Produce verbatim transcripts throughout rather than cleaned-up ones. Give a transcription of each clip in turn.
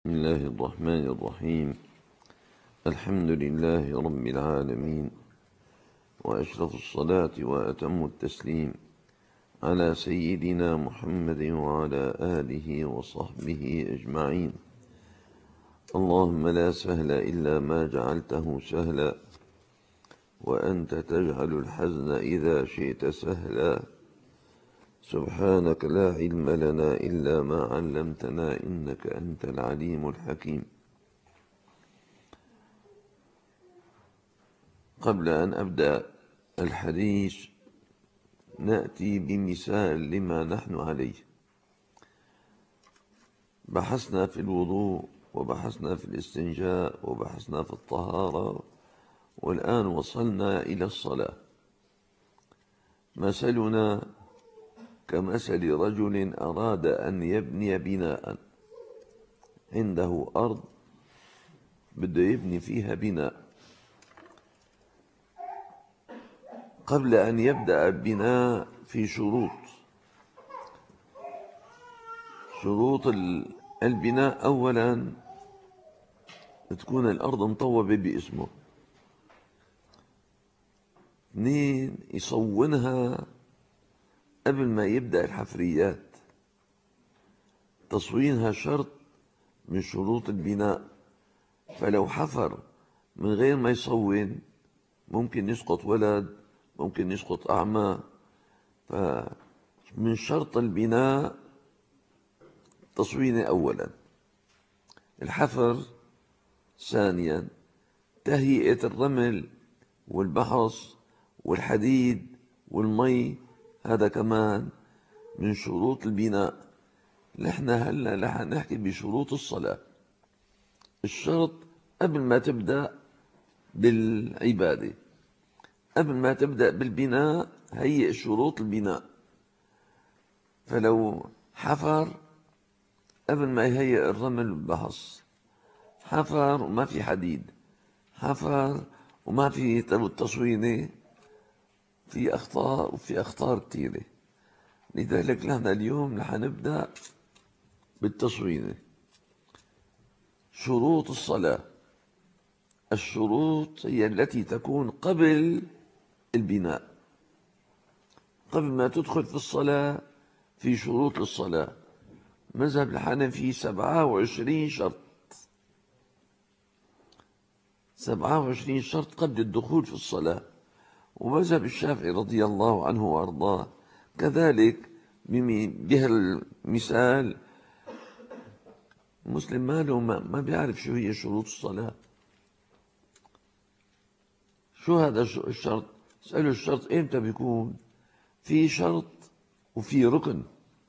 بسم الله الرحمن الرحيم. الحمد لله رب العالمين، وأشرف الصلاة وأتم التسليم على سيدنا محمد وعلى آله وصحبه أجمعين. اللهم لا سهل إلا ما جعلته سهلا، وأنت تجعل الحزن إذا شئت سهلا. سبحانك لا علم لنا إلا ما علمتنا، إنك أنت العليم الحكيم. قبل أن أبدأ الحديث نأتي بمثال لما نحن عليه. بحثنا في الوضوء، وبحثنا في الاستنجاء، وبحثنا في الطهارة، والآن وصلنا إلى الصلاة. مثلنا كمثل رجل أراد أن يبني بناء، عنده أرض بده يبني فيها بناء. قبل أن يبدأ البناء في شروط شروط البناء. أولا تكون الأرض مطوبة باسمه. اثنين، يصونها قبل ما يبدأ الحفريات. تصوينها شرط من شروط البناء، فلو حفر من غير ما يصون ممكن يسقط ولد، ممكن يسقط أعمى. فمن شرط البناء تصوينه أولا، الحفر. ثانيا، تهيئة الرمل والبحص والحديد والمي، هذا كمان من شروط البناء. نحن هلا رح نحكي بشروط الصلاة. الشرط قبل ما تبدأ بالعبادة، قبل ما تبدأ بالبناء، هيئ شروط البناء. فلو حفر قبل ما يهيئ الرمل والبحص، حفر وما في حديد، حفر وما في تصوينة، في أخطاء وفي أخطار كثيرة. لذلك نحن اليوم رح نبدأ بالتصوينة. شروط الصلاة. الشروط هي التي تكون قبل البناء. قبل ما تدخل في الصلاة في شروط للصلاة. مذهب الحنفي سبعة وعشرين شرط، سبعة وعشرين شرط قبل الدخول في الصلاة. ومذهب الشافعي رضي الله عنه وأرضاه كذلك. بهالمثال مسلم ماله ما بيعرف شو هي شروط الصلاة. شو هذا الشرط؟ اسألوا الشرط ايمتى بيكون؟ في شرط وفي ركن.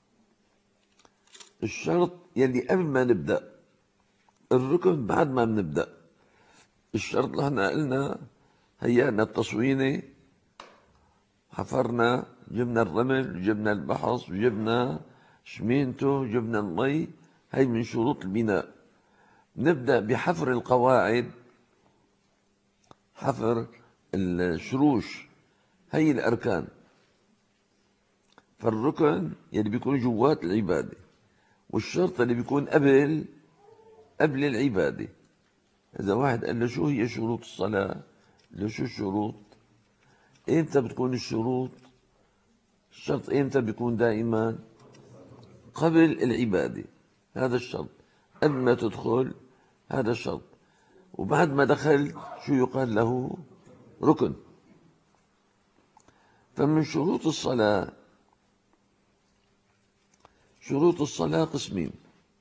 الشرط يلي قبل ما نبدأ، الركن بعد ما بنبدأ. الشرط اللي احنا قلنا هيئنا التصوينة، حفرنا، جبنا الرمل، جبنا البحص، جبنا شمينته، جبنا المي، هي من شروط البناء. نبدأ بحفر القواعد، حفر الشروش، هي الأركان. فالركن يلي بيكون جوات العبادة، والشرط اللي بيكون قبل قبل العبادة. إذا واحد قال له شو هي شروط الصلاة؟ له شو الشروط؟ إمتى بتكون الشروط؟ الشرط إمتى بيكون؟ دائما قبل العبادة، هذا الشرط. قبل ما تدخل هذا الشرط، وبعد ما دخلت شو يقال له؟ ركن. فمن شروط الصلاة، شروط الصلاة قسمين.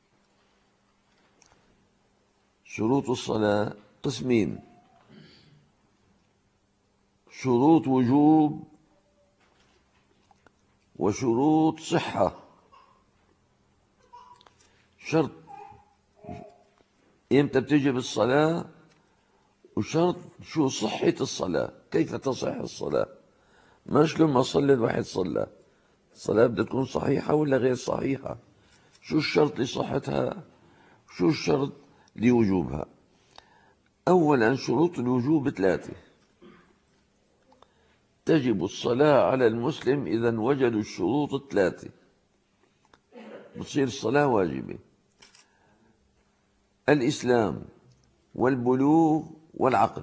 شروط الصلاة قسمين: شروط وجوب وشروط صحة. شرط إمتى بتجب الصلاة، وشرط شو صحة الصلاة، كيف تصح الصلاة. مش لما صلي الواحد صلى، الصلاة بدها تكون صحيحة ولا غير صحيحة. شو الشرط لصحتها، شو الشرط لوجوبها. أولا، شروط الوجوب ثلاثة. تجب الصلاة على المسلم إذا وجدوا الشروط الثلاثة، بتصير الصلاة واجبة. الإسلام والبلوغ والعقل.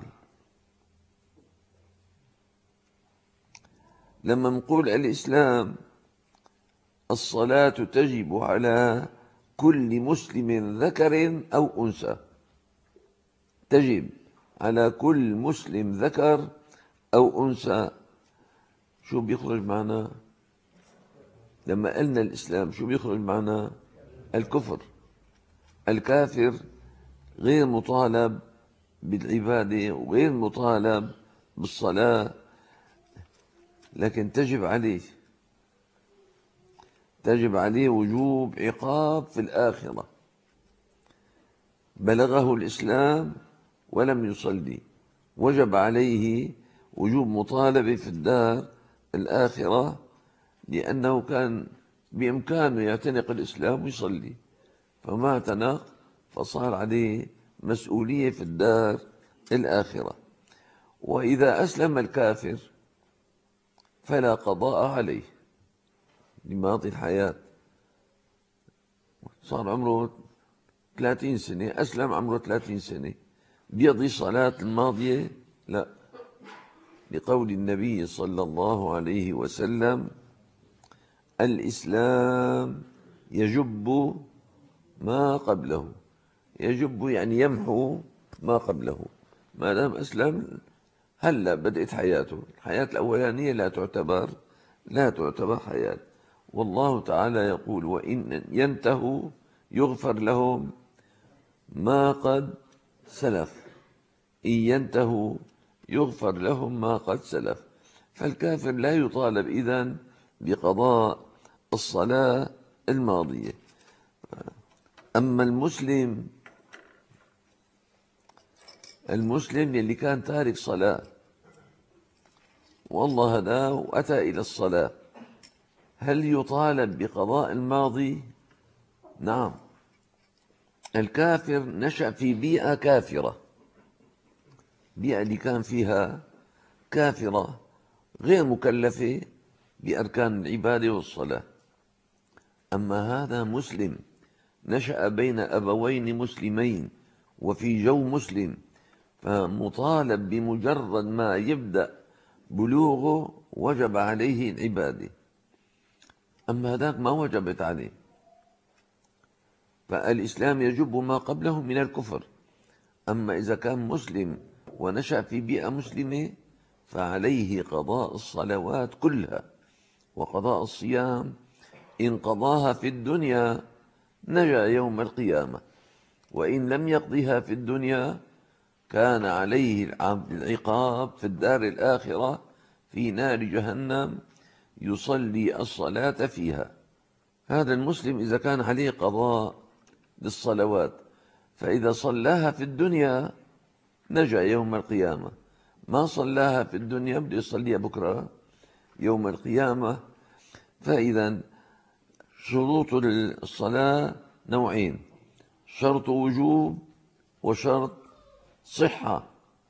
لما نقول الإسلام، الصلاة تجب على كل مسلم ذكر أو أنثى، تجب على كل مسلم ذكر أو أنثى. شو بيخرج معنا لما قلنا الإسلام؟ شو بيخرج معنا؟ الكفر. الكافر غير مطالب بالعبادة وغير مطالب بالصلاة، لكن تجب عليه تجب عليه وجوب عقاب في الآخرة. بلغه الإسلام ولم يصلي، وجب عليه وجوب مطالبة في الدار الآخرة، لأنه كان بإمكانه يعتنق الإسلام ويصلي، فما اعتنق، فصار عليه مسؤولية في الدار الآخرة. وإذا أسلم الكافر فلا قضاء عليه لماضي الحياة. صار عمره ثلاثين سنة، أسلم عمره ثلاثين سنة، بيقضي صلاة الماضية؟ لا، لقول النبي صلى الله عليه وسلم: الإسلام يجب ما قبله. يجب يعني يمحو ما قبله. ما دام أسلم هلا بدأت حياته، الحياة الأولانية لا تعتبر لا تعتبر حياة. والله تعالى يقول: وإن ينتهوا يغفر لهم ما قد سلف. إن ينتهوا يغفر لهم ما قد سلف. فالكافر لا يطالب إذن بقضاء الصلاة الماضية. أما المسلم المسلم اللي كان تارك صلاة والله هداه وأتى إلى الصلاة، هل يطالب بقضاء الماضي؟ نعم. الكافر نشأ في بيئة كافرة، بيئة اللي كان فيها كافرة غير مكلفة بأركان العبادة والصلاة. أما هذا مسلم نشأ بين أبوين مسلمين وفي جو مسلم، فمطالب بمجرد ما يبدأ بلوغه وجب عليه العبادة. أما هذاك ما وجبت عليه، فالإسلام يجب ما قبله من الكفر. أما إذا كان مسلم ونشأ في بيئة مسلمة فعليه قضاء الصلوات كلها وقضاء الصيام. إن قضاها في الدنيا نجا يوم القيامة، وإن لم يقضها في الدنيا كان عليه العقاب في الدار الآخرة في نار جهنم يصلي الصلاة فيها. هذا المسلم إذا كان عليه قضاء للصلوات فإذا صلاها في الدنيا نجا يوم القيامة، ما صلاها في الدنيا بده يصليها بكرة يوم القيامة. فإذا شروط الصلاة نوعين: شرط وجوب وشرط صحة.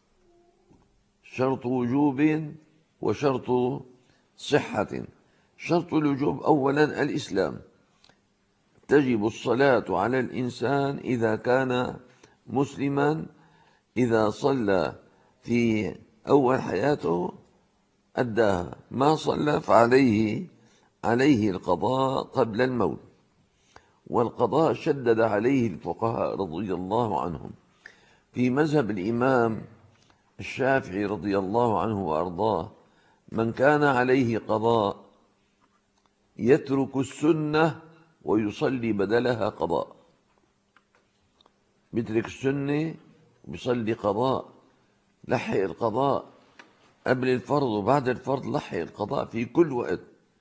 شرط وجوب وشرط صحة. شرط الوجوب أولا الإسلام، تجب الصلاة على الإنسان إذا كان مسلما، إذا صلى في أول حياته أداها، ما صلى فعليه عليه القضاء قبل الموت. والقضاء شدد عليه الفقهاء رضي الله عنهم. في مذهب الإمام الشافعي رضي الله عنه وأرضاه: من كان عليه قضاء يترك السنة ويصلي بدلها قضاء. بيترك السنة ويصلي قضاء، لحق القضاء قبل الفرض وبعد الفرض، لحق القضاء في كل وقت.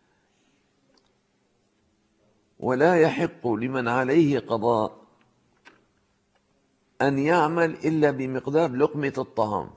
ولا يحق لمن عليه قضاء أن يعمل إلا بمقدار لقمة الطعام.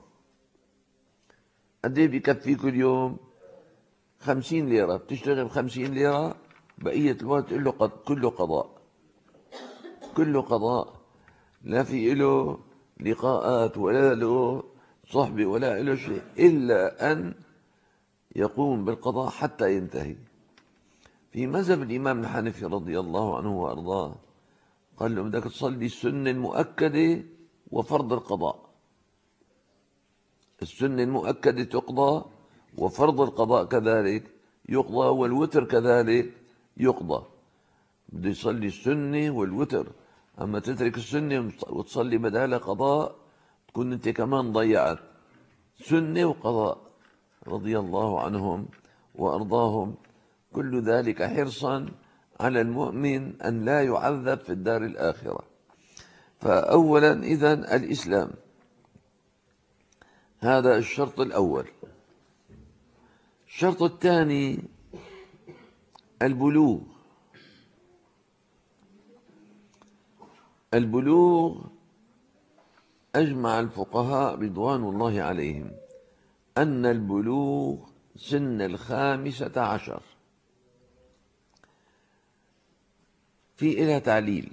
قد ايه بكفي كل يوم؟ خمسين ليرة. بتشتغل بخمسين ليرة، بقية الوقت له قد كله قضاء، كله قضاء. لا في له لقاءات ولا له صحبة ولا له شيء إلا أن يقوم بالقضاء حتى ينتهي. في مذهب الإمام الحنفي رضي الله عنه وأرضاه قال له بدك تصلي السنة المؤكدة وفرض القضاء. السنة المؤكدة تقضى وفرض القضاء كذلك يقضى والوتر كذلك يقضى. بده يصلي السنة والوتر، أما تترك السنة وتصلي بدالها قضاء تكون أنت كمان ضيعت سنة وقضاء. رضي الله عنهم وأرضاهم، كل ذلك حرصا على المؤمن أن لا يعذب في الدار الآخرة. فأولا إذن الإسلام، هذا الشرط الأول. الشرط الثاني البلوغ. البلوغ أجمع الفقهاء رضوان الله عليهم أن البلوغ سن الخامسة عشر. في إلى تعليل.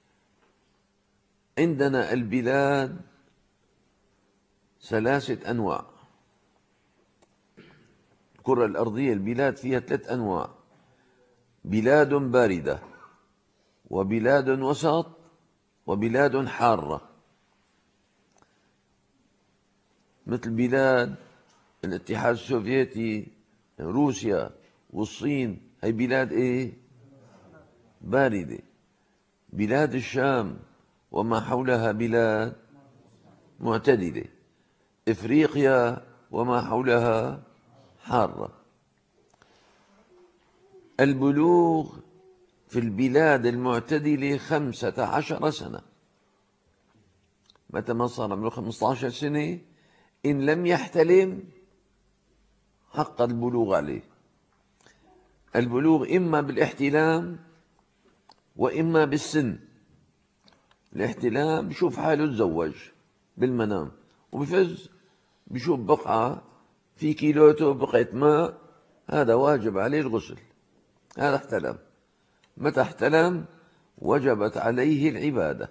عندنا البلاد ثلاثة أنواع. الكرة الأرضية البلاد فيها ثلاث أنواع: بلاد باردة، وبلاد وسط، وبلاد حارة. مثل بلاد الاتحاد السوفيتي، روسيا والصين، هي بلاد ايه؟ باردة. بلاد الشام وما حولها بلاد معتدلة. إفريقيا وما حولها حارة. البلوغ في البلاد المعتدلة خمسة عشر سنة. متى ما صار عمره خمسة عشر سنة إن لم يحتلم حق البلوغ عليه. البلوغ إما بالاحتلام وإما بالسن. الاحتلام بشوف حاله تزوج بالمنام وبفز بشوف بقعة في كيلوته بقعة ماء، هذا واجب عليه الغسل، هذا احتلم. متى احتلم وجبت عليه العبادة.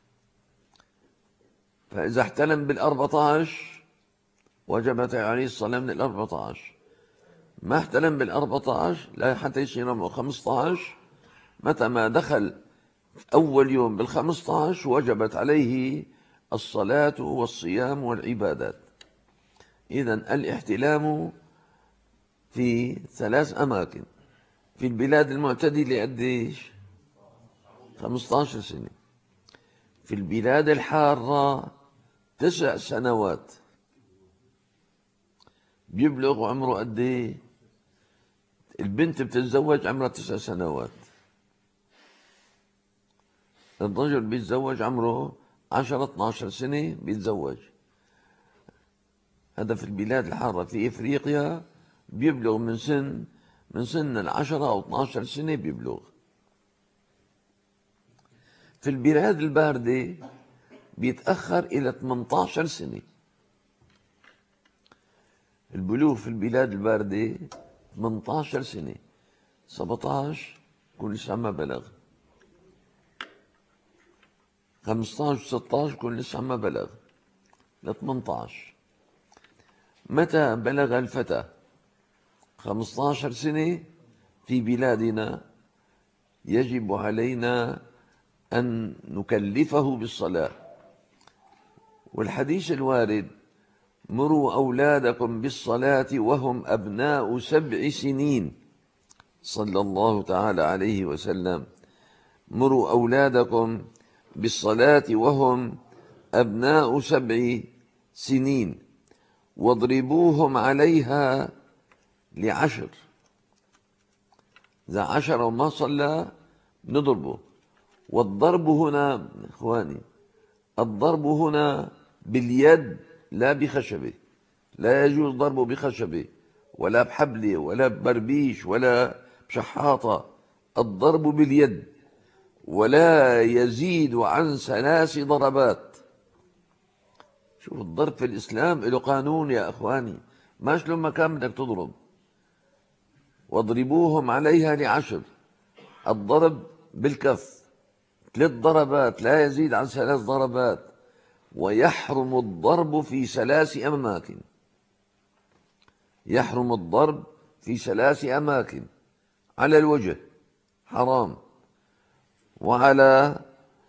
فإذا احتلم بالأربعة عشر وجبت عليه الصلاة من الأربعة عشر. ما احتلم بالأربعة عشر لا حتى يصير عمره خمسة عشر. متى ما دخل أول يوم بالخمسة عشر وجبت عليه الصلاة والصيام والعبادات. إذن الاحتلام في ثلاث أماكن. في البلاد المعتدلة قديش؟ خمسة عشر سنة. في البلاد الحارة تسع سنوات. بيبلغ عمره قد ايه؟ البنت بتتزوج عمرها تسع سنوات، الرجل بيتزوج عمره عشرة اثناشر سنة بيتزوج. هذا في البلاد الحارة. في إفريقيا بيبلغ من سن من سن العشرة أو اثناشر سنة بيبلغ. في البلاد الباردة بيتأخر إلى ثمانية عشر سنة. البلوغ في البلاد الباردة ثمانية عشر سنة. سبعة عشر كل لسه ما بلغ. خمسة عشر ستة عشر كل لسه ما بلغ. ل ثمانية عشر. متى بلغ الفتى خمسة عشر سنة في بلادنا يجب علينا أن نكلفه بالصلاة. والحديث الوارد: مروا أولادكم بالصلاة وهم أبناء سبع سنين، صلى الله تعالى عليه وسلم. مروا أولادكم بالصلاة وهم أبناء سبع سنين واضربوهم عليها لعشر. إذا عشر وما صلى نضربه. والضرب هنا إخواني، الضرب هنا باليد لا بخشبة. لا يجوز ضربه بخشبة ولا بحبلة ولا ببربيش ولا بشحاطة. الضرب باليد، ولا يزيد عن ثلاث ضربات. شوف الضرب في الإسلام له قانون يا أخواني، ما شلون ما كان بدك تضرب. واضربوهم عليها لعشر. الضرب بالكف ثلاث ضربات لا يزيد عن ثلاث ضربات. ويحرم الضرب في ثلاث أماكن. يحرم الضرب في ثلاث أماكن: على الوجه حرام، وعلى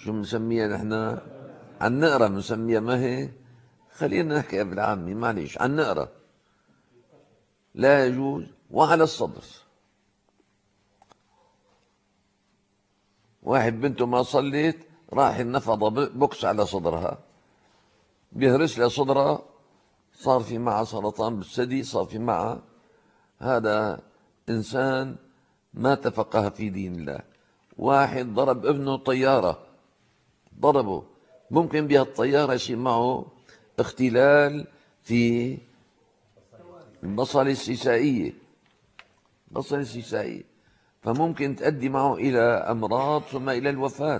شو بنسميها نحن؟ عن نقرة بنسميها، ما هي؟ خلينا نحكي بالعامي، معليش، عن نقرة لا يجوز. وعلى الصدر، واحد بنته ما صليت راح النفض بوكس على صدرها، بيهرس لها صدرها، صار في معها سرطان بالثدي، صار في معها. هذا إنسان ما تفقه في دين الله. واحد ضرب ابنه طيارة، ضربه، ممكن بها الطيارة يصير معه اختلال في البصلة السيسائية، البصلة السيسائية، فممكن تؤدي معه إلى أمراض ثم إلى الوفاة.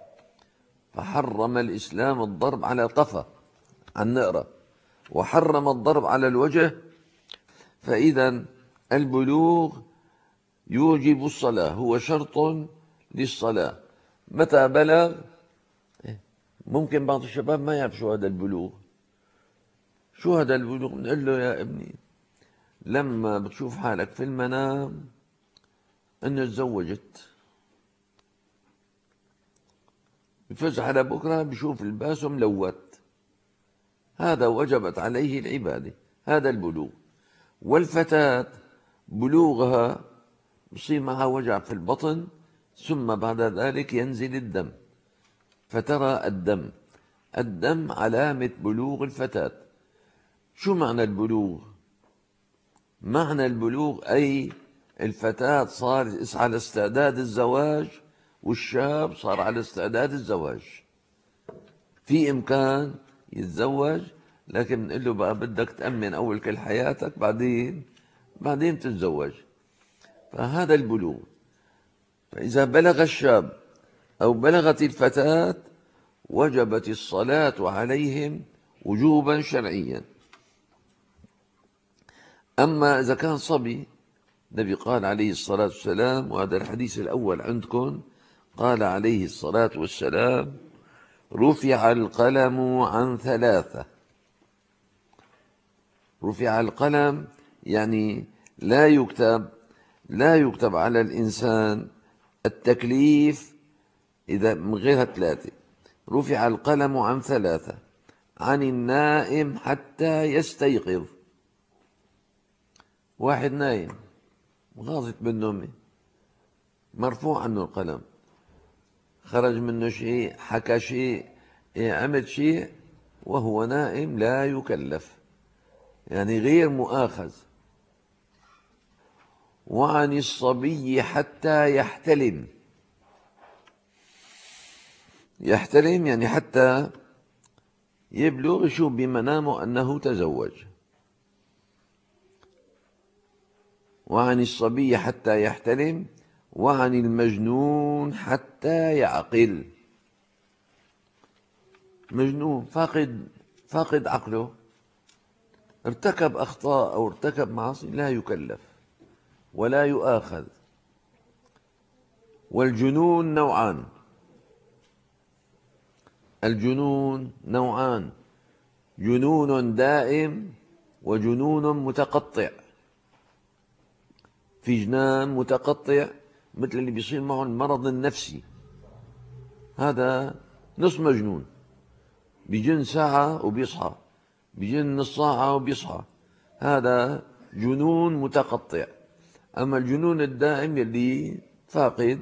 فحرم الإسلام الضرب على القفا، عن نقرة، وحرم الضرب على الوجه. فإذا البلوغ يوجب الصلاة، هو شرط للصلاة. متى بلغ؟ ممكن بعض الشباب ما يعرف شو هذا البلوغ. شو هذا البلوغ؟ بنقول له يا ابني لما بتشوف حالك في المنام انه تزوجت، بفزح على بكره بشوف لباسه ملوت، هذا وجبت عليه العبادة، هذا البلوغ. والفتاة بلوغها بصير معها وجع في البطن، ثم بعد ذلك ينزل الدم، فترى الدم. الدم علامة بلوغ الفتاة. شو معنى البلوغ؟ معنى البلوغ أي الفتاة صار على استعداد الزواج، والشاب صار على استعداد الزواج، في إمكان يتزوج، لكن نقول له بقى بدك تأمن أول كل حياتك، بعدين بعدين تتزوج. فهذا البلوغ. فإذا بلغ الشاب أو بلغت الفتاة وجبت الصلاة عليهم وجوبا شرعيا. أما إذا كان صبي، النبي قال عليه الصلاة والسلام، وهذا الحديث الأول عندكم، قال عليه الصلاة والسلام: رفع القلم عن ثلاثة. رفع القلم يعني لا يكتب لا يكتب على الإنسان التكليف إذا من غيرها ثلاثة. رفع القلم عن ثلاثة: عن النائم حتى يستيقظ. واحد نايم غاضت بالنوم، مرفوع عنه القلم، خرج منه شيء، حكى شيء، عمل شيء وهو نائم لا يكلف، يعني غير مؤاخذ. وعن الصبي حتى يحتلم. يحتلم يعني حتى يبلغ، يشوف بمنامه أنه تزوج. وعن الصبي حتى يحتلم، وعن المجنون حتى يعقل. مجنون فاقد فاقد عقله، ارتكب أخطاء أو ارتكب معاصي، لا يكلف ولا يؤاخذ. والجنون نوعان. الجنون نوعان: جنون دائم وجنون متقطع. في جنان متقطع مثل اللي بيصير معه المرض النفسي، هذا نص مجنون، بيجن ساعة وبيصحى، بيجن نص ساعة وبيصحى، هذا جنون متقطع. أما الجنون الدائم اللي فاقد.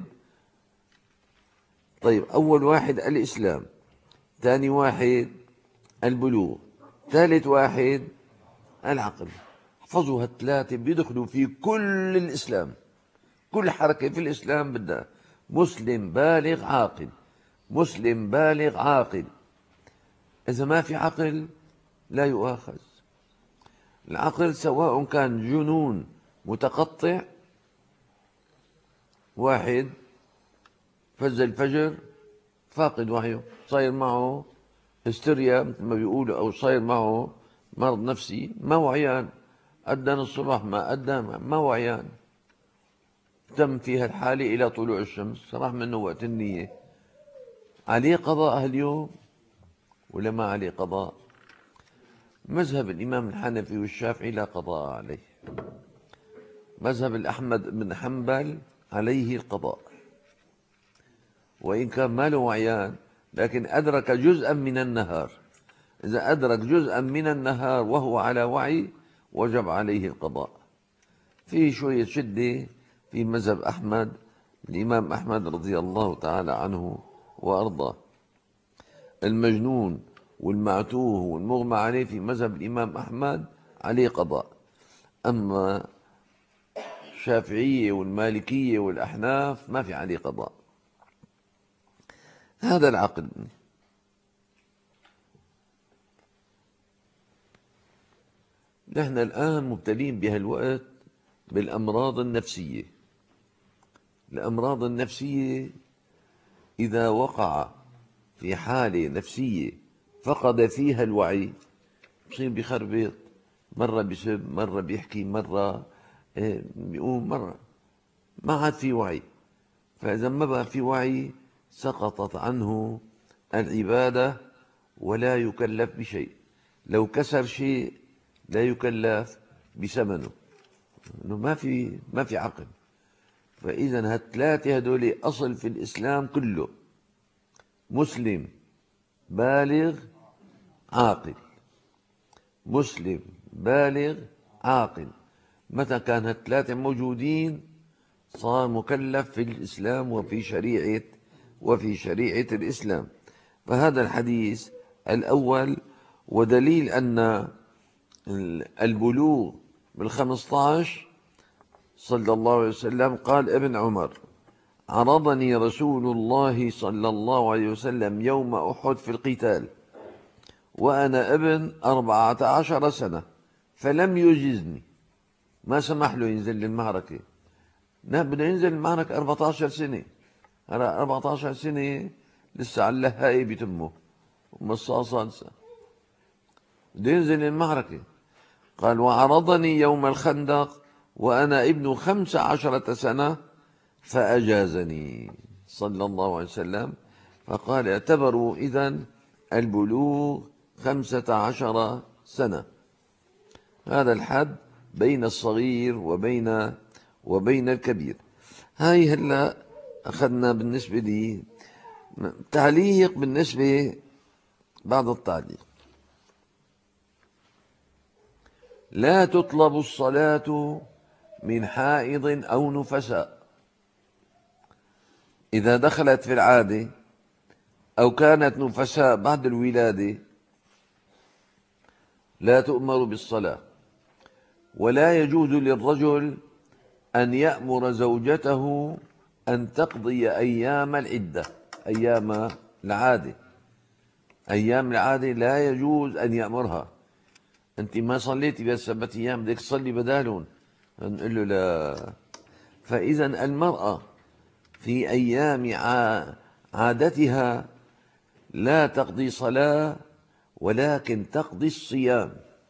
طيب، أول واحد الإسلام، ثاني واحد البلوغ، ثالث واحد العقل. احفظوا هالثلاثة بيدخلوا في كل الإسلام، كل حركة في الإسلام بدها مسلم بالغ عاقل، مسلم بالغ عاقل. إذا ما في عقل لا يؤاخذ. العقل سواء كان جنون متقطع، واحد فز الفجر فاقد وعيه، صاير معه هستيريا مثل ما بيقولوا، أو صاير معه مرض نفسي، ما وعيان، أذن الصبح ما أذن، ما وعيان، تم فيها الحالة إلى طلوع الشمس، راح منه وقت النية، عليه قضاء اليوم ولا ما عليه قضاء؟ مذهب الإمام الحنفي والشافعي لا قضاء عليه. مذهب الأحمد بن حنبل عليه القضاء، وإن كان ما له وعيان، لكن أدرك جزءا من النهار. إذا أدرك جزءا من النهار وهو على وعي وجب عليه القضاء. في شوية شدة في مذهب أحمد، الإمام أحمد رضي الله تعالى عنه وأرضاه. المجنون والمعتوه والمغمى عليه في مذهب الإمام أحمد عليه قضاء. أما الشافعية والمالكية والأحناف ما في عليه قضاء. هذا العقل. نحن الآن مبتلين بهالوقت بالأمراض النفسية. الأمراض النفسية إذا وقع في حالة نفسية فقد فيها الوعي بصير بخربط، مرة بسب، مرة بيحكي، مرة بيقوم، مرة ما عاد في وعي. فإذا ما بقى في وعي سقطت عنه العبادة ولا يكلف بشيء. لو كسر شيء لا يكلف بثمنه، إنه ما في ما في عقل. فإذا هالثلاثة هدول أصل في الإسلام كله: مسلم بالغ عاقل. مسلم بالغ عاقل. متى كان هالثلاثة موجودين صار مكلف في الإسلام وفي شريعة وفي شريعة الإسلام. فهذا الحديث الأول ودليل أن البلوغ بالخمسة عشر. صلى الله عليه وسلم قال ابن عمر: عرضني رسول الله صلى الله عليه وسلم يوم أحد في القتال وأنا ابن أربعة عشر سنة فلم يجزني، ما سمح له ينزل للمعركة. بده ينزل المعركة أربعة عشر سنة. هلا أربعة عشر سنة لسه على اللهاية بتمه ومصاصة لسه بده ينزل المعركة. قال: وعرضني يوم الخندق وأنا ابن خمس عشرة سنة فأجازني صلى الله عليه وسلم. فقال: اعتبروا إذن البلوغ خمسة عشر سنة. هذا الحد بين الصغير وبين وبين الكبير. هاي هلا أخذنا بالنسبة لي تعليق. بالنسبة بعد التعليق: لا تطلب الصلاة من حائض أو نفساء. إذا دخلت في العادة أو كانت نفساء بعد الولادة لا تؤمر بالصلاة. ولا يجوز للرجل أن يأمر زوجته أن تقضي أيام العدة، أيام العادة. أيام العادة لا يجوز أن يأمرها. أنت ما صليتي بسبعة أيام بدك تصلي بدالهم، نقول له لا. فإذا المرأة في أيام عادتها لا تقضي صلاة ولكن تقضي الصيام.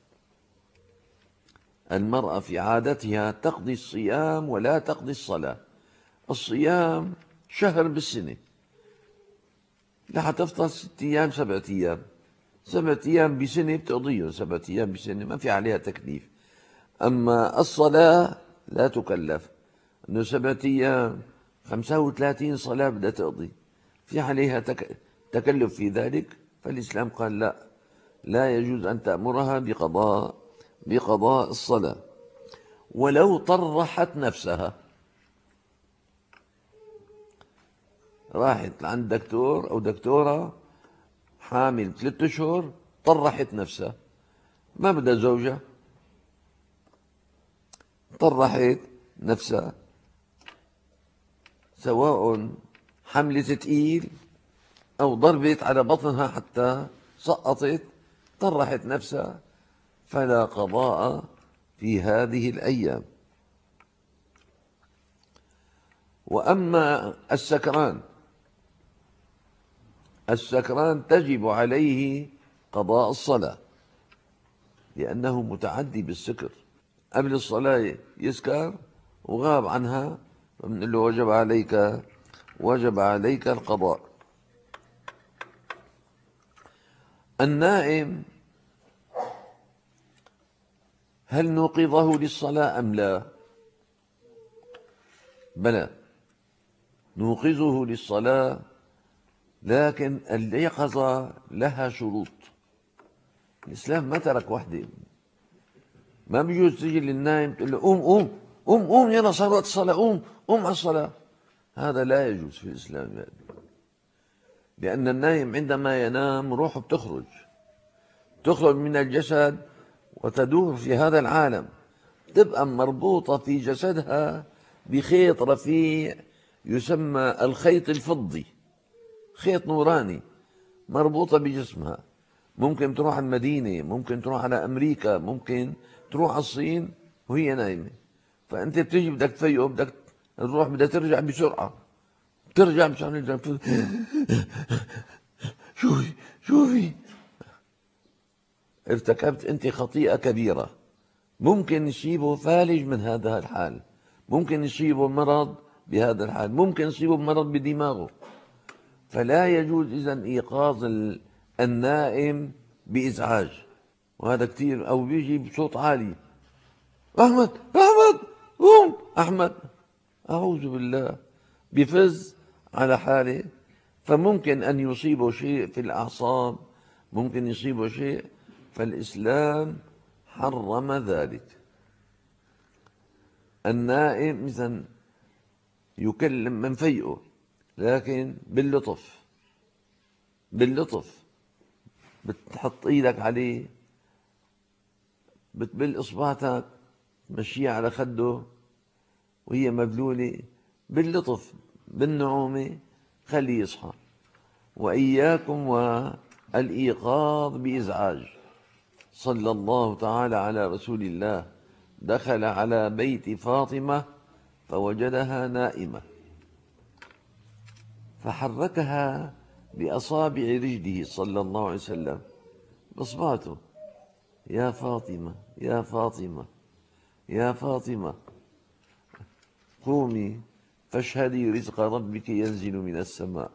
المرأة في عادتها تقضي الصيام ولا تقضي الصلاة. الصيام شهر بالسنة، لحتى تفطر ست أيام سبعة أيام. سبعة أيام بسنة بتقضيهم، سبعة أيام بسنة ما في عليها تكليف. أما الصلاة لا تكلف، أنه سبعة أيام خمسة وثلاثين صلاة بدها تقضي، في عليها تك... تكلف في ذلك. فالإسلام قال لا، لا يجوز أن تأمرها بقضاء بقضاء الصلاة. ولو طرحت نفسها، راحت عند دكتور أو دكتورة حامل ثلاثة أشهر طرحت نفسها، ما بدها زوجة، طرحت نفسها، سواء حملة ثقيل أو ضربت على بطنها حتى سقطت، طرحت نفسها، فلا قضاء في هذه الأيام. وأما السكران، السكران تجب عليه قضاء الصلاة لأنه متعدي بالسكر. قبل الصلاة يسكر وغاب عنها، فبنقول له وجب عليك وجب عليك القضاء. النائم هل نوقظه للصلاة أم لا؟ بلى، نوقظه للصلاة لكن اليقظة لها شروط. الإسلام ما ترك وحده. ما بيجوز تيجي للنايم تقول له قوم قوم قوم قوم يلا صار وقت الصلاة، قوم قوم على الصلاة. هذا لا يجوز في الإسلام يعني. لأن النايم عندما ينام روحه بتخرج تخرج من الجسد وتدور في هذا العالم، تبقى مربوطة في جسدها بخيط رفيع يسمى الخيط الفضي، خيط نوراني مربوطة بجسمها. ممكن تروح على المدينة، ممكن تروح على أمريكا، ممكن تروح على الصين وهي نايمة. فأنت بتيجي بدك تفيقه، بدك تروح بدك ترجع بسرعة، ترجع بسرعة. شوفي شوفي ارتكبت أنت خطيئة كبيرة، ممكن يصيبه فالج من هذا الحال، ممكن يصيبه مرض بهذا الحال، ممكن يصيبه مرض بدماغه. فلا يجوز إذن إيقاظ النائم بإزعاج، وهذا كثير. أو بيجي بصوت عالي، أحمد أحمد قوم أحمد، أعوذ بالله، بفز على حاله. فممكن أن يصيبه شيء في الأعصاب، ممكن يصيبه شيء. فالإسلام حرم ذلك. النائم إذن يكلم من فيئه، لكن باللطف، باللطف. بتحط ايدك عليه، بتبل اصبعتك تمشيها على خده وهي مبلولة، باللطف بالنعومة خليه يصحى. وإياكم والإيقاظ بإزعاج. صلى الله تعالى على رسول الله. دخل على بيت فاطمة فوجدها نائمة، فحركها بأصابع رجله صلى الله عليه وسلم، بإصبعته، يا فاطمة يا فاطمة يا فاطمة قومي فاشهدي رزق ربك ينزل من السماء.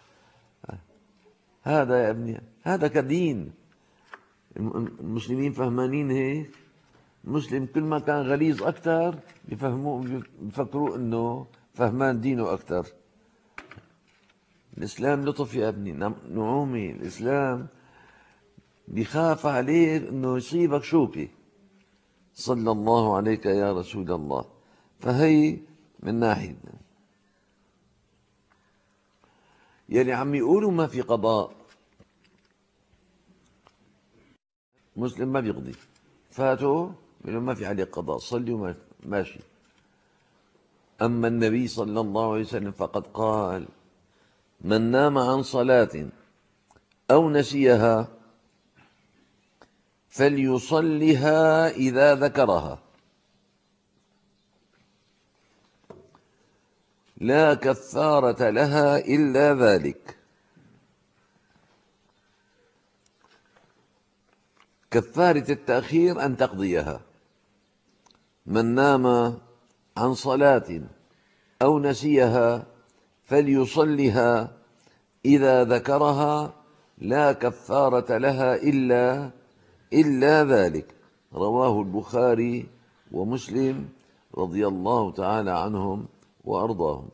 هذا يا ابني هذا كدين. المسلمين فهمانين هيك. المسلم كل ما كان غليظ أكثر بفهموه، بفكروا أنه فهمان دينه أكثر. الإسلام لطف يا ابني، نعومي. الإسلام بيخاف عليك أنه يصيبك شوكة. صلى الله عليك يا رسول الله. فهي من ناحية. يلي عم يقولوا ما في قضاء، مسلم ما بيقضي، فاتوا بيقولوا ما في عليه قضاء، صلي وماشي. أما النبي صلى الله عليه وسلم فقد قال: من نام عن صلاة أو نسيها فليصلها إذا ذكرها، لا كفارة لها إلا ذلك. كفارة التأخير أن تقضيها. من نام عن صلاة أو نسيها فليصلها إذا ذكرها، لا كفارة لها إلا إلا ذلك. رواه البخاري ومسلم رضي الله تعالى عنهم وأرضاهم.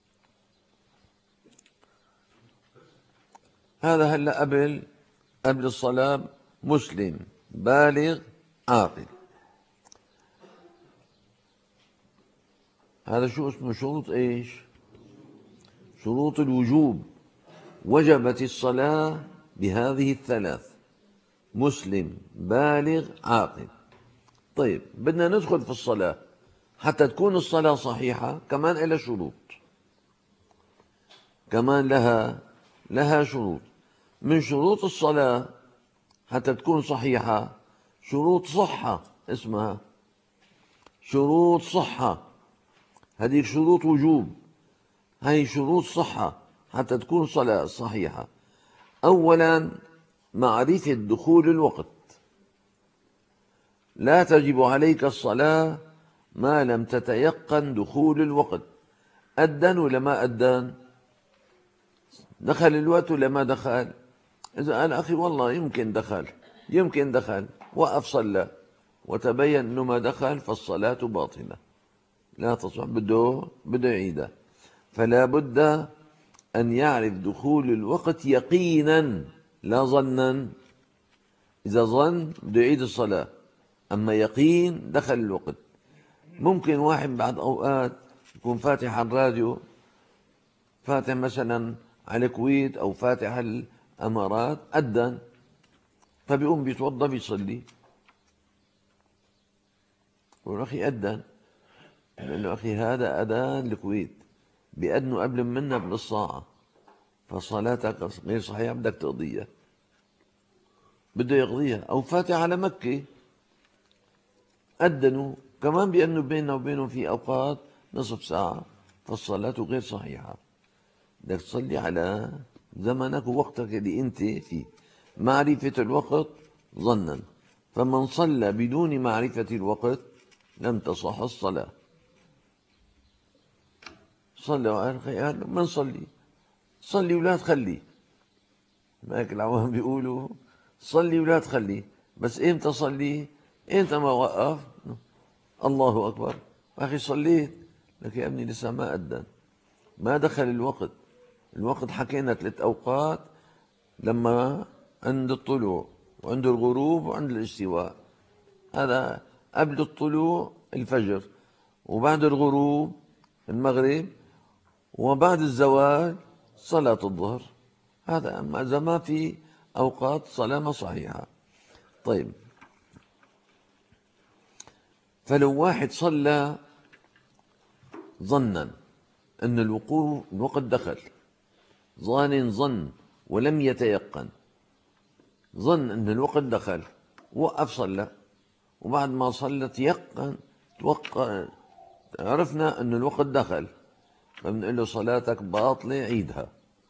هذا هلا قبل قبل الصلاة مسلم بالغ عاقل. هذا شو اسمه؟ شروط ايش؟ شروط الوجوب. وجبت الصلاة بهذه الثلاث: مسلم بالغ عاقل. طيب بدنا ندخل في الصلاة. حتى تكون الصلاة صحيحة كمان لها شروط، كمان لها لها شروط. من شروط الصلاة حتى تكون صحيحة شروط صحة، اسمها شروط صحة. هذه شروط وجوب، هذه شروط صحة حتى تكون صلاة صحيحة. أولا معرفة دخول الوقت. لا تجب عليك الصلاة ما لم تتيقن دخول الوقت. أذن ولا ما أذن؟ دخل الوقت ولا ما دخل؟ إذا قال أخي والله يمكن دخل يمكن دخل وقف صلى وتبين أنه ما دخل، فالصلاة باطلة لا تصح، بده بده يعيدها. فلا بد أن يعرف دخول الوقت يقينا لا ظنا. إذا ظن بده يعيد الصلاة، أما يقين دخل الوقت. ممكن واحد بعد أوقات يكون فاتح على الراديو، فاتح مثلا على الكويت أو فاتح على الأمارات، أذن، فبيقوم بيتوضأ بيصلي، يقول أخي أذن، بيقول له أخي هذا أذان الكويت، بيأذنوا قبل منا بنص ساعة، فصلاتك غير صحيحة بدك تقضيها، بده يقضيها. أو فاتح على مكة، أذنوا كمان بأنه بيننا وبينهم في أوقات نصف ساعة، فالصلاة غير صحيحة. بدك تصلي على زمنك ووقتك اللي أنت فيه. معرفة الوقت ظنا، فمن صلى بدون معرفة الوقت لم تصح الصلاة. صلى قال من صلي صلي ولا تخلي، ما هيك العوام بيقولوا صلي ولا تخلي، بس إمتى صلي؟ إمتى ما وقف الله أكبر أخي صليت، لك يا ابني لسه ما أذن، ما دخل الوقت. الوقت حكينا ثلاث أوقات، لما عند الطلوع وعند الغروب وعند الاستواء. هذا قبل الطلوع الفجر، وبعد الغروب المغرب، وبعد الزوال صلاة الظهر. هذا أما إذا ما في أوقات صلاة صحيحة. طيب، فلو واحد صلى ظنا أن الوقوف الوقت دخل، ظان ظن ولم يتيقن، ظن أن الوقت دخل، وقف صلى، وبعد ما صلى تيقن توقع عرفنا أن الوقت دخل، فبنقول له صلاتك باطلة عيدها،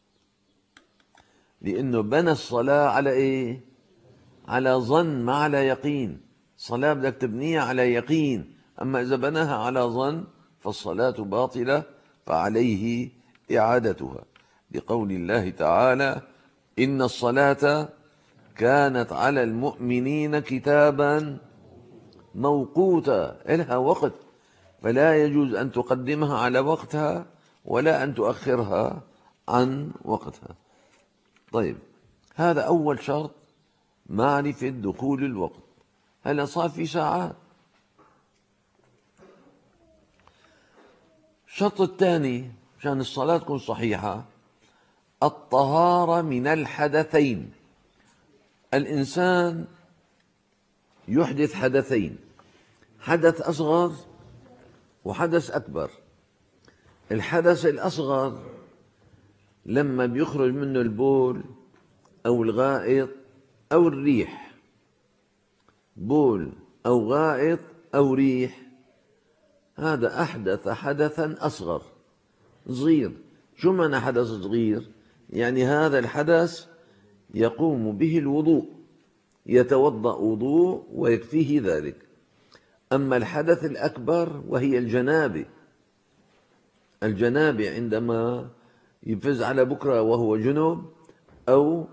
لأنه بنى الصلاة على إيه؟ على ظن ما على يقين. صلاة بدك تبنيها على يقين، أما إذا بناها على ظن فالصلاة باطلة، فعليه إعادتها، لقول الله تعالى إن الصلاة كانت على المؤمنين كتابا موقوتا، إلها وقت، فلا يجوز أن تقدمها على وقتها ولا أن تؤخرها عن وقتها. طيب، هذا أول شرط، معرفة دخول الوقت. هلا صار في ساعات. الشرط الثاني عشان الصلاة تكون صحيحة الطهارة من الحدثين. الإنسان يحدث حدثين، حدث أصغر وحدث أكبر. الحدث الأصغر لما بيخرج منه البول أو الغائط أو الريح، بول أو غائط أو ريح، هذا أحدث حدثا أصغر صغير. شو معنى حدث صغير؟ يعني هذا الحدث يقوم به الوضوء، يتوضأ وضوء ويكفيه ذلك. أما الحدث الأكبر وهي الجنابة، الجنابة عندما يفز على بكرة وهو جنب، أو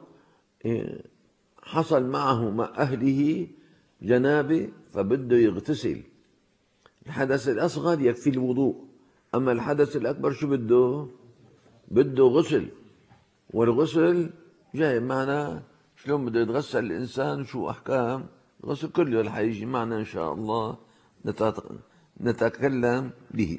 حصل معه مع أهله جنابة فبده يغتسل، الحدث الأصغر يكفي الوضوء. أما الحدث الأكبر شو بده؟ بده غسل، والغسل جاي معنا شلون بده يتغسل الإنسان، شو أحكام الغسل كله رح يجي معنا إن شاء الله نتكلم به.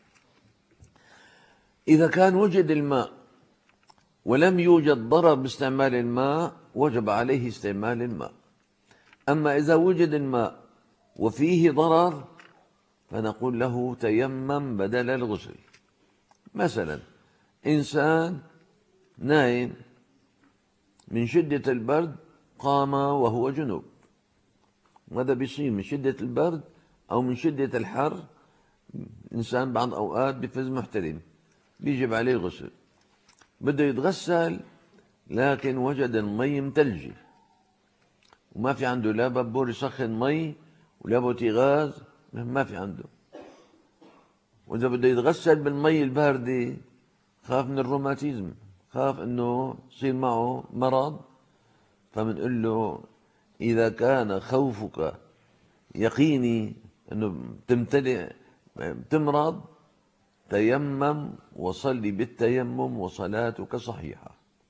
إذا كان وجد الماء ولم يوجد ضرر باستعمال الماء وجب عليه استعمال الماء. أما إذا وجد الماء وفيه ضرر فنقول له تيمم بدل الغسل. مثلا إنسان نايم من شدة البرد قام وهو جنوب، ماذا بيصير من شدة البرد أو من شدة الحر؟ إنسان بعض أوقات بفز محترم بيجب عليه الغسل، بده يتغسل لكن وجد المي متلجة وما في عنده لا بابور يسخن مي ولا بوتيغاز، ما في عنده. وإذا بده يتغسل بالمي الباردة خاف من الروماتيزم، خاف انه يصير معه مرض، فمنقول له اذا كان خوفك يقيني انه تمتلئ تمرض تيمم وصل بالتيمم وصلاتك صحيحة.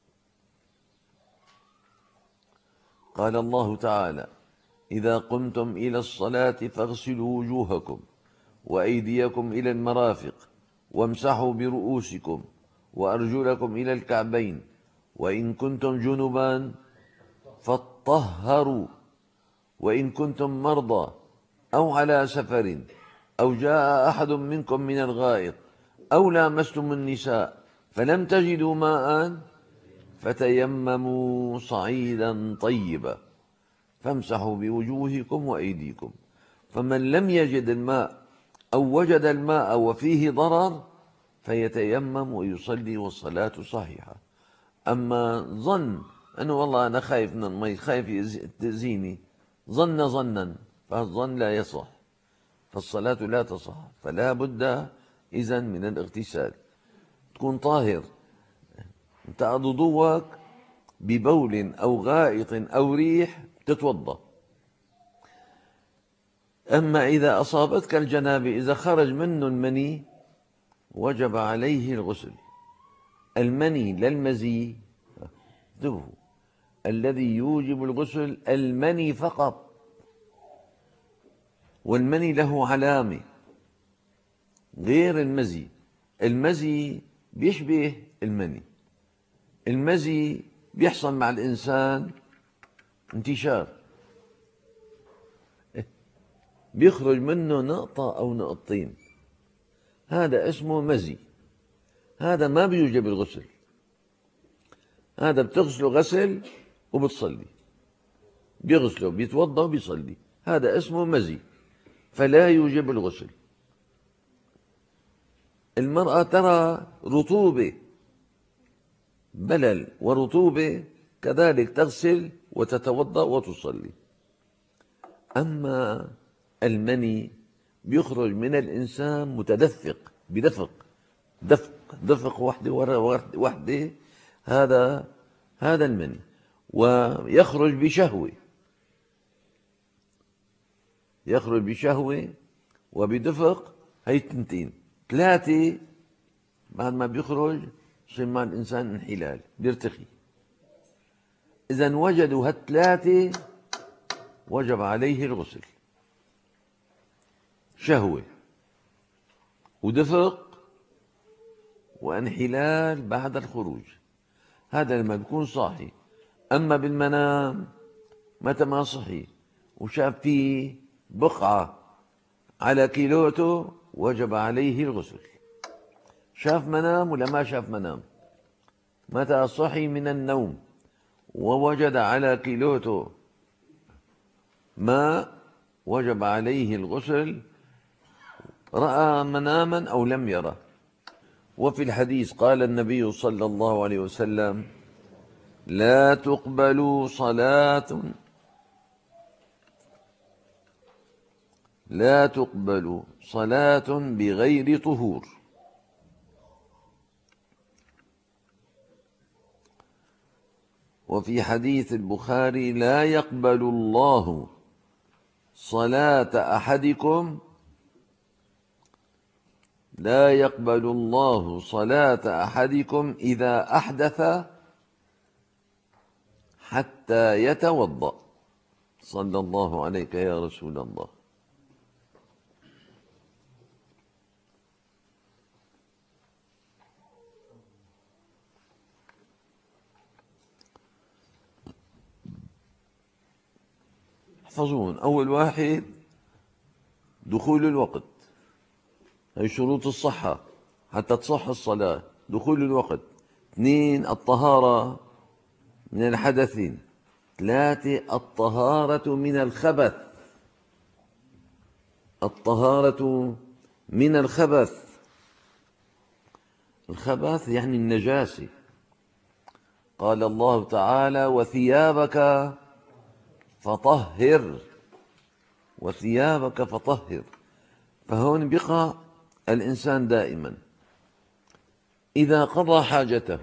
قال الله تعالى: إذا قمتم إلى الصلاة فاغسلوا وجوهكم وأيديكم إلى المرافق وامسحوا برؤوسكم وأرجلكم إلى الكعبين وإن كنتم جنبا فاطهروا وإن كنتم مرضى أو على سفر أو جاء أحد منكم من الغائط أو لامستم النساء فلم تجدوا ماء فتيمموا صعيدا طيبا فامسحوا بوجوهكم وأيديكم. فمن لم يجد الماء أو وجد الماء وفيه ضرر فيتيمم ويصلي والصلاة صحيحة. أما ظن أنه والله أنا خايف من المي، خايف تأذيني، ظن ظنا، فالظن لا يصح، فالصلاة لا تصح. فلا بد إذن من الاغتسال، تكون طاهر. انتقض وضوءك ببول أو غائط أو ريح تتوضأ. أما إذا أصابتك الجنابة، إذا خرج منه المني وجب عليه الغسل. المني لا المزي، انتبهوا، الذي يوجب الغسل المني فقط، والمني له علامة غير المزي. المزي بيشبه المني، المزي بيحصل مع الإنسان انتشار، بيخرج منه نقطة أو نقطتين، هذا اسمه مزي. هذا ما بيوجب الغسل، هذا بتغسله غسل وبتصلي، بيغسله بيتوضأ وبيصلي، هذا اسمه مزي فلا يوجب الغسل. المرأة ترى رطوبة، بلل ورطوبة، كذلك تغسل وتتوضأ وتصلي. أما المني بيخرج من الإنسان متدفق بدفق، دفق دفق وحده ورا وحده، هذا هذا المني، ويخرج بشهوة، يخرج بشهوة وبدفق، هي التنتين. ثلاثة بعد ما بيخرج يصير مع الإنسان انحلال، بيرتخي. إذا وجدوا هالثلاثة وجب عليه الغسل: شهوة ودفق وانحلال بعد الخروج. هذا لما بيكون صاحي. أما بالمنام متى ما صحي وشاف فيه بقعة على كيلوته وجب عليه الغسل. شاف منام ولا ما شاف منام، متى صحي من النوم ووجد على كيلوته ماء وجب عليه الغسل، رأى مناما أو لم يره. وفي الحديث قال النبي صلى الله عليه وسلم: لا تقبل صلاة لا تقبل صلاة بغير طهور. وفي حديث البخاري: لا يقبل الله صلاة أحدكم لا يقبل الله صلاة أحدكم إذا أحدث حتى يتوضأ. صلى الله عليك يا رسول الله. احفظون: أول واحد دخول الوقت، هي شروط الصحة حتى تصح الصلاة، دخول الوقت. اثنين الطهارة من الحدثين. ثلاثة الطهارة من الخبث، الطهارة من الخبث. الخبث يعني النجاسة. قال الله تعالى: وثيابك فطهر، وثيابك فطهر. فهون بقى الإنسان دائما إذا قضى حاجته،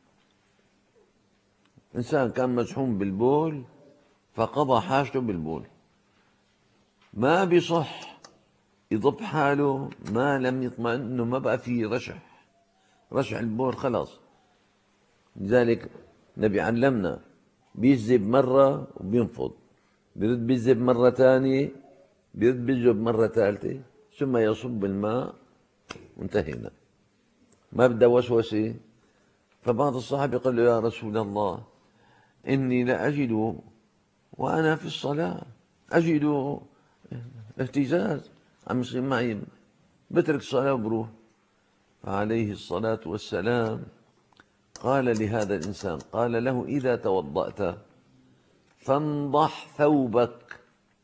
إنسان كان مزحوم بالبول فقضى حاجته بالبول، ما بيصح يضب حاله ما لم يطمئن انه ما بقى فيه رشح، رشح البول خلاص. لذلك النبي علمنا بيجذب مرة وبينفض، بيرد بيجذب مرة ثانية، بيرد بيجذب مرة ثالثة، ثم يصب الماء وانتهينا، ما بدها وسوسة. فبعض الصحابة قال له يا رسول الله إني لا أجد وأنا في الصلاة أجد اهتزاز عم يصير معي، بترك الصلاة وبروح. فعليه الصلاة والسلام قال لهذا الإنسان، قال له إذا توضأت فانضح ثوبك،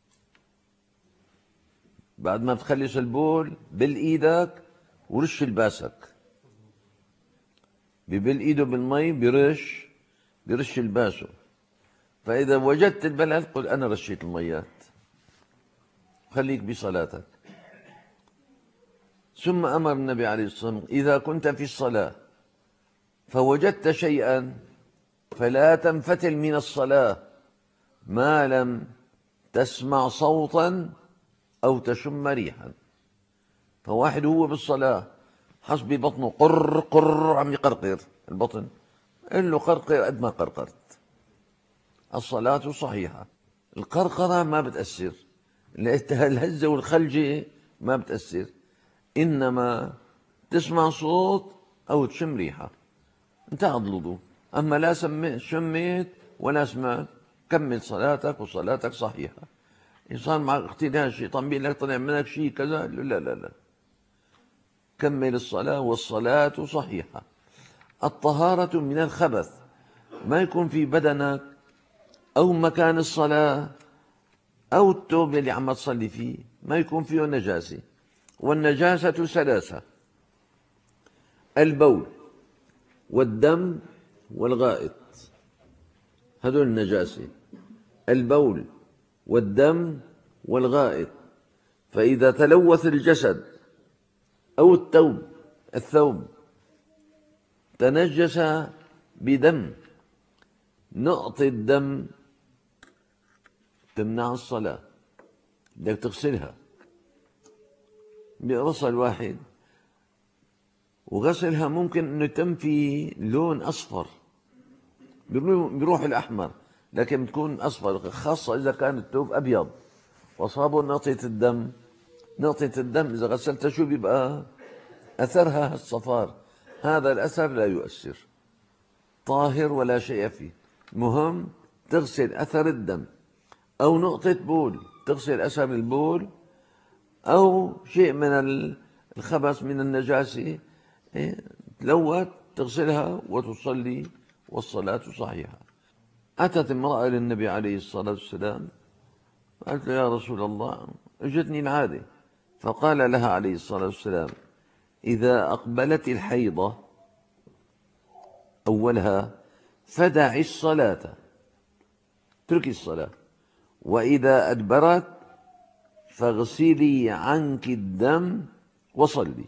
بعد ما تخلص البول بل إيدك ورش لباسك. ببل إيده بالمي برش برش لباسه. فإذا وجدت البلل قل أنا رشيت الميات، خليك بصلاتك. ثم أمر النبي عليه الصلاة والسلام إذا كنت في الصلاة فوجدت شيئا فلا تنفتل من الصلاة ما لم تسمع صوتا أو تشم ريحا. فواحد هو بالصلاة حس ببطنه قر قر عم يقرقر البطن، قل له قرقر قد ما قرقرت، الصلاة صحيحة. القرقرة ما بتأثر، الهزة والخلجة ما بتأثر، إنما تسمع صوت أو تشم ريحة انتهى الوضوء. أما لا شميت ولا سمعت كمل صلاتك وصلاتك صحيحة. إن صار معك اختلاف الشيطان بيقول لك طلع منك شيء كذا، لا لا لا، كمل الصلاة والصلاة صحيحة. الطهارة من الخبث، ما يكون في بدنك أو مكان الصلاة أو الثوب اللي عم تصلي فيه ما يكون فيه نجاسة. والنجاسة ثلاثة: البول والدم والغائط، هذول النجاسة، البول والدم والغائط. فإذا تلوث الجسد أو الثوب الثوب تنجس بدم، نقطة دم تمنع الصلاة، بدك تغسلها بغسل واحد. وغسلها ممكن انه يتم في لون اصفر، بيروح الاحمر، لكن بتكون اصفر، خاصة اذا كان الثوب ابيض واصابه نقطة الدم. نقطة الدم اذا غسلتها شو بيبقى اثرها؟ الصفار، هذا الاثر لا يؤثر، طاهر ولا شيء فيه. مهم تغسل اثر الدم، او نقطة بول تغسل اثر البول، او شيء من الخبث من النجاسة تلوث تغسلها وتصلي والصلاة صحيحة. أتت امرأة للنبي عليه الصلاة والسلام قالت له يا رسول الله اجتني العادة. فقال لها عليه الصلاة والسلام إذا أقبلت الحيضة أولها فدعي الصلاة، اتركي الصلاة، وإذا أدبرت فاغسلي عنك الدم وصلي.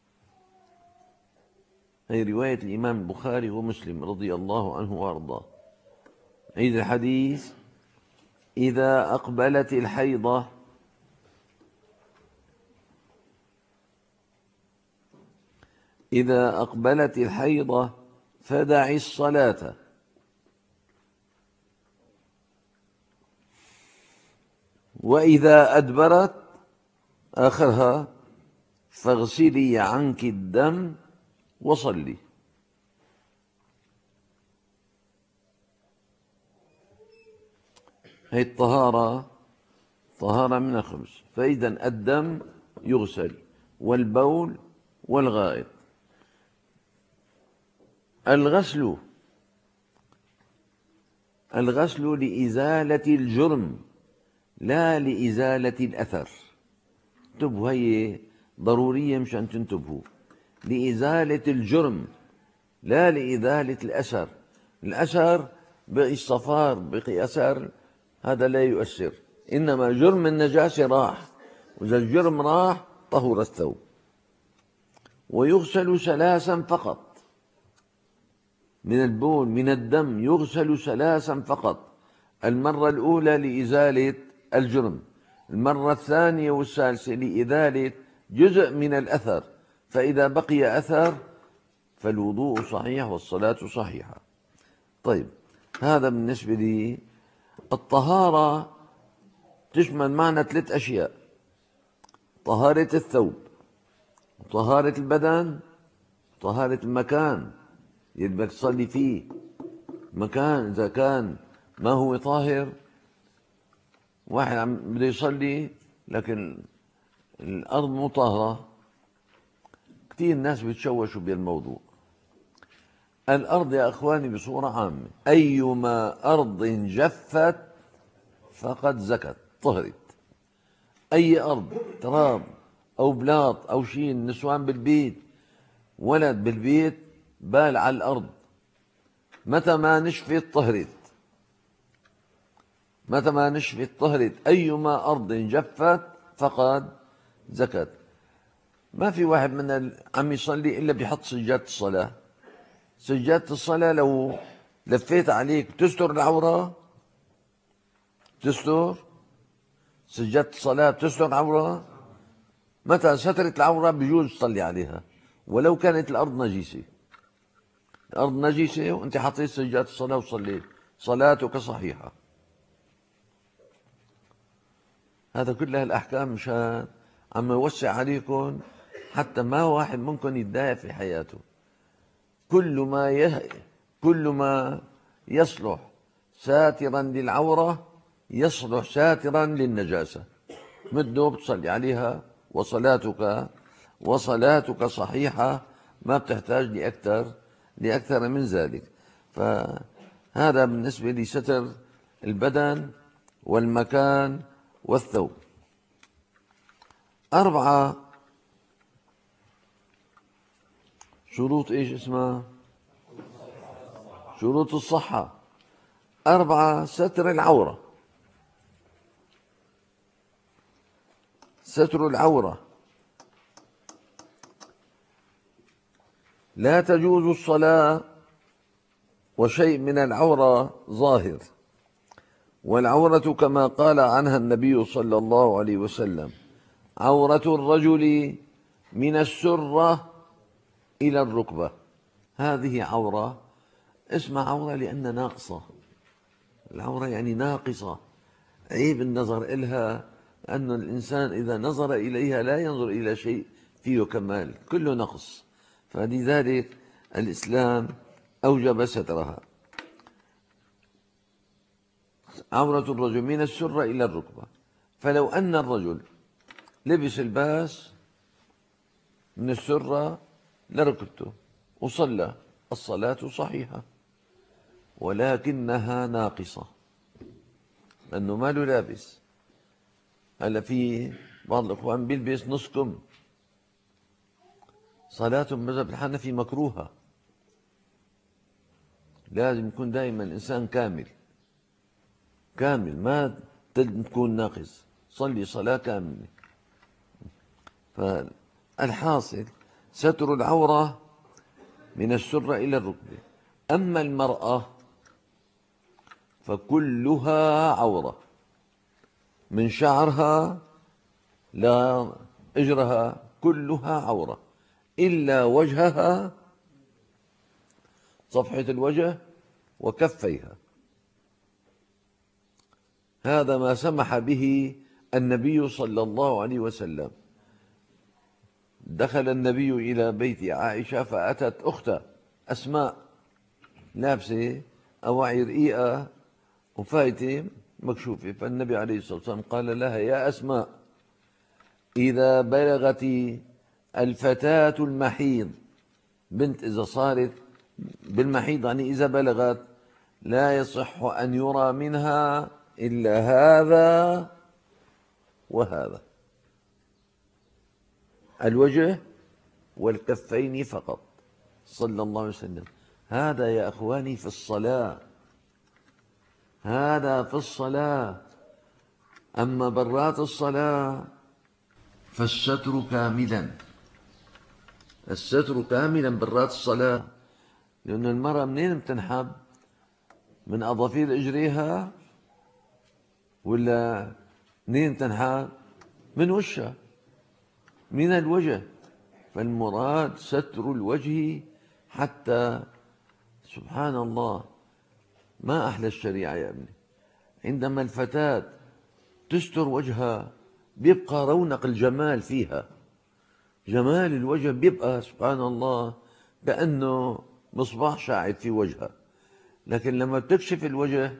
هي رواية الإمام البخاري ومسلم رضي الله عنه وأرضاه. عيد الحديث: إذا أقبلت الحيضة إذا أقبلت الحيضة فدعي الصلاة، وإذا أدبرت آخرها فاغسلي عنك الدم وصلي. هي الطهارة طهارة من الخبث. فإذا الدم يغسل والبول والغائط. الغسل الغسل لإزالة الجرم لا لإزالة الأثر. انتبهوا، هي ضرورية مشان تنتبهوا، لإزالة الجرم لا لإزالة الأثر. الأثر بقي الصفار بقي أثر، هذا لا يؤثر، إنما جرم النجاسة راح، وإذا الجرم راح طهر الثوب. ويغسل ثلاثا فقط من البول من الدم، يغسل ثلاثا فقط. المرة الأولى لإزالة الجرم، المرة الثانية والثالثة لإزالة جزء من الأثر، فإذا بقي أثر فالوضوء صحيح والصلاة صحيحة. طيب، هذا بالنسبة لي. الطهارة تشمل معنا ثلاث أشياء: طهارة الثوب، طهارة البدن، طهارة المكان اللي بدك تصلي فيه. مكان إذا كان ما هو طاهر، واحد عم بده يصلي لكن الأرض مو طاهرة، كثير ناس بيتشوشوا بالموضوع. الأرض يا أخواني بصورة عامة، أيما أرض جفت فقد زكت، طهرت. أي أرض تراب أو بلاط أو شيء، النسوان بالبيت، ولد بالبيت، بال على الأرض، متى ما نشفت طهرت، متى ما نشفت طهرت. أيما أرض جفت فقد زكت. ما في واحد من عم يصلي إلا بيحط سجادة الصلاة. سجادة الصلاة لو لفيت عليك تستر العورة، تستر سجادة الصلاة تستر العورة. متى سترت العورة بيجوز تصلي عليها ولو كانت الأرض نجيسة. الأرض نجيسة وأنت حطيت سجادة الصلاة وصليت، صلاتك صحيحة. هذا كلها الأحكام مشان عم يوسع عليكم حتى ما واحد منكم يتضايق في حياته. كل ما يه... كل ما يصلح ساترا للعورة يصلح ساترا للنجاسة. مده بتصلي عليها وصلاتك وصلاتك صحيحة، ما بتحتاج لأكثر لأكثر من ذلك. فهذا بالنسبة لستر البدن والمكان والثوب. أربعة، شروط إيش اسمها؟ شروط الصحة. أربعة، ستر العورة. ستر العورة، لا تجوز الصلاة وشيء من العورة ظاهر. والعورة كما قال عنها النبي صلى الله عليه وسلم: عورة الرجل من السرة إلى الركبة. هذه عورة، اسمها عورة لأنها ناقصة. العورة يعني ناقصة، عيب النظر إلها، أن الإنسان إذا نظر إليها لا ينظر إلى شيء فيه كمال، كله نقص. فلذلك الإسلام أوجب سترها. عورة الرجل من السرة إلى الركبة. فلو أن الرجل لبس الباس من السرة لركبته وصلى، الصلاة صحيحة ولكنها ناقصة لأنه ما له لابس. هلا في بعض الإخوان بيلبس نص كم، صلاتهم مذهب الحنفي مكروهة. لازم يكون دائما الإنسان كامل كامل، ما تكون ناقص، صلي صلاة كاملة. فالحاصل ستر العورة من السرة إلى الركبة. أما المرأة فكلها عورة، من شعرها لا إجرها كلها عورة إلا وجهها، صفحة الوجه وكفيها. هذا ما سمح به النبي صلى الله عليه وسلم. دخل النبي إلى بيت عائشة فأتت أخته أسماء لابسة أواعي رقيقة وفايتة مكشوفة، فالنبي عليه الصلاة والسلام قال لها: يا أسماء، إذا بلغت الفتاة المحيض، بنت إذا صارت بالمحيض يعني إذا بلغت، لا يصح أن يرى منها إلا هذا وهذا، الوجه والكفين فقط، صلى الله عليه وسلم. هذا يا أخواني في الصلاة، هذا في الصلاة. أما برات الصلاة فالستر كاملا، الستر كاملا برات الصلاة. لأن المرأة منين بتنحب؟ من أظافير إجريها ولا منين تنحال؟ من وشها، من الوجه. فالمراد ستر الوجه، حتى سبحان الله ما أحلى الشريعة يا ابني. عندما الفتاة تستر وجهها بيبقى رونق الجمال فيها، جمال الوجه بيبقى سبحان الله كأنه مصباح شاعل في وجهها. لكن لما بتكشف الوجه،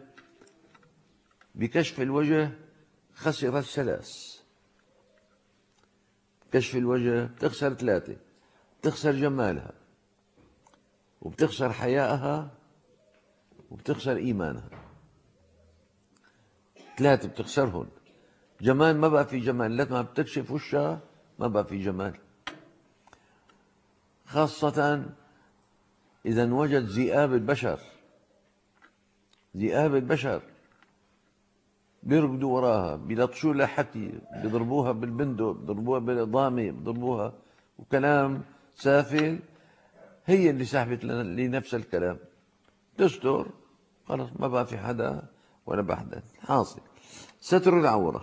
بكشف الوجه خسر الثلاث. كشف الوجه بتخسر ثلاثة: بتخسر جمالها، وبتخسر حياءها، وبتخسر إيمانها. ثلاثة بتخسرهم. جمال ما بقى في جمال، لما بتكشف وشها ما بقى في جمال، خاصة إذا انوجد ذئاب البشر. ذئاب البشر بيركضوا وراها، بيلطشوا لها حكي، بيضربوها بالبندق، بيضربوها بالضامي، بيضربوها وكلام سافل. هي اللي سحبت لنفس الكلام. تستر خلص، ما بقى في حدا ولا بحدا. حاصل ستر العورة.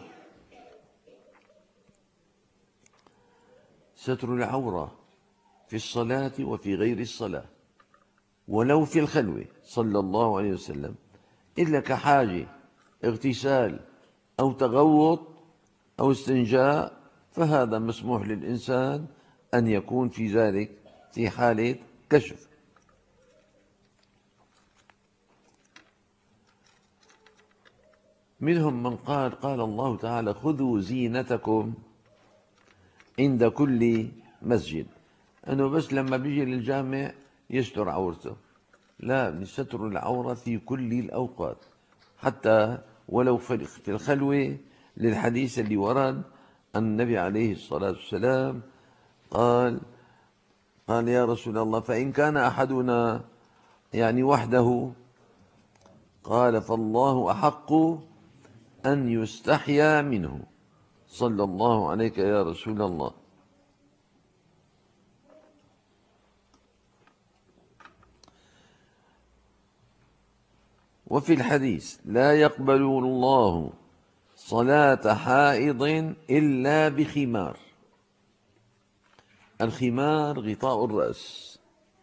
ستر العورة في الصلاة وفي غير الصلاة، ولو في الخلوة صلى الله عليه وسلم، إلا كحاجة اغتسال أو تغوط أو استنجاء، فهذا مسموح للإنسان أن يكون في ذلك في حالة كشف. منهم من قال قال الله تعالى: خذوا زينتكم عند كل مسجد. أنه بس لما بيجي للجامع يستر عورته. لا، ستر العورة في كل الأوقات، حتى ولو في الخلوة، للحديث اللي ورد عن النبي عليه الصلاة والسلام قال قال يا رسول الله: فإن كان أحدنا يعني وحده، قال: فالله أحق أن يستحيا منه. صلى الله عليك يا رسول الله. وفي الحديث: لا يقبل الله صلاة حائض إلا بخمار. الخمار غطاء الرأس،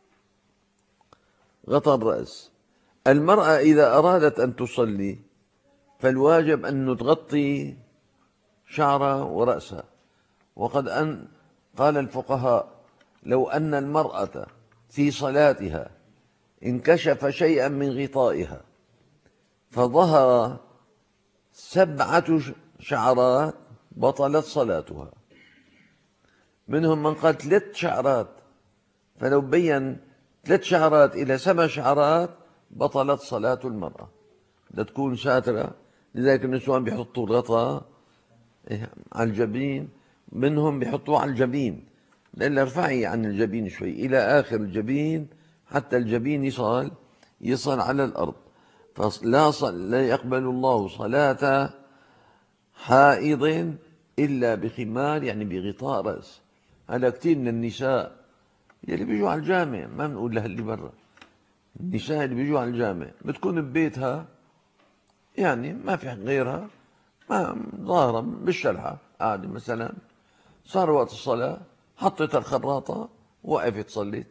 غطاء الرأس. المرأة إذا أرادت أن تصلي فالواجب أن تغطي شعرها ورأسها. وقد أن قال الفقهاء: لو أن المرأة في صلاتها انكشف شيئا من غطائها فظهر سبعة شعرات بطلت صلاتها. منهم من قال ثلاث شعرات، فلو بين ثلاث شعرات إلى سبع شعرات بطلت صلاة المرأة. بدها تكون ساترة. لذلك النسوان بيحطوا الغطاء على الجبين، منهم بيحطوه على الجبين، لأن ارفعي عن الجبين شوي إلى آخر الجبين حتى الجبين يصل يصل على الأرض. فلا لا يقبل الله صلاة حائض إلا بخمار، يعني بغطاء رأس. هذا كثير من النساء يلي بيجوا على الجامع، ما بنقول لها اللي برا، النساء اللي بيجوا على الجامع بتكون ببيتها يعني ما في غيرها، ما ظاهرة بالشلحة قاعدة مثلا، صار وقت الصلاة حطت الخراطة وقفت صليت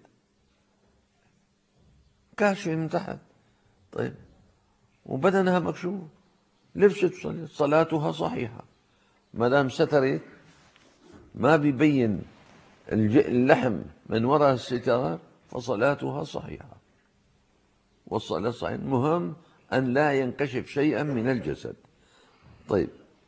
كاشفة من تحت. طيب وبدنها مكشوف، لبست صليت، صلاتها صحيحة ما دام سترت، ما بيبين اللحم من وراء الستار، فصلاتها صحيحة والصلاة صحيحة. المهم أن لا ينكشف شيئا من الجسد. طيب،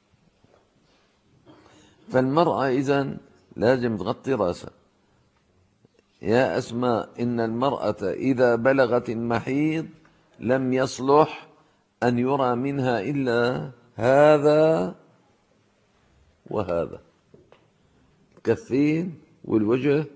فالمرأة إذن لازم تغطي رأسها. يا أسماء: إن المرأة إذا بلغت المحيض لم يصلح أن يرى منها إلا هذا وهذا، الكفين والوجه.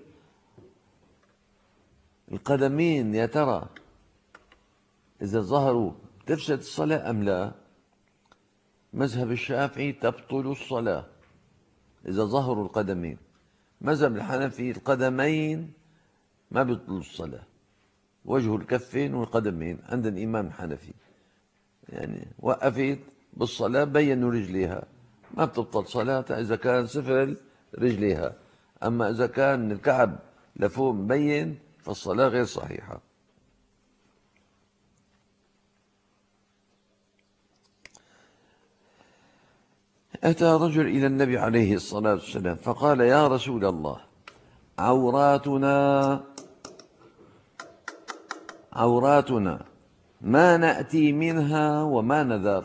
القدمين يا ترى إذا ظهروا تفسد الصلاة أم لا؟ مذهب الشافعي تبطل الصلاة إذا ظهروا القدمين. مذهب الحنفي القدمين ما بيبطلوا الصلاة، وجه الكفين والقدمين. عند الإمام الحنفي يعني وقفت بالصلاة بينوا رجليها ما بتبطل صلاتها إذا كان سفل رجليها. أما إذا كان الكعب لفوق مبين فالصلاة غير صحيحة. أتى رجل إلى النبي عليه الصلاة والسلام فقال: يا رسول الله، عوراتنا عوراتنا ما نأتي منها وما نذر.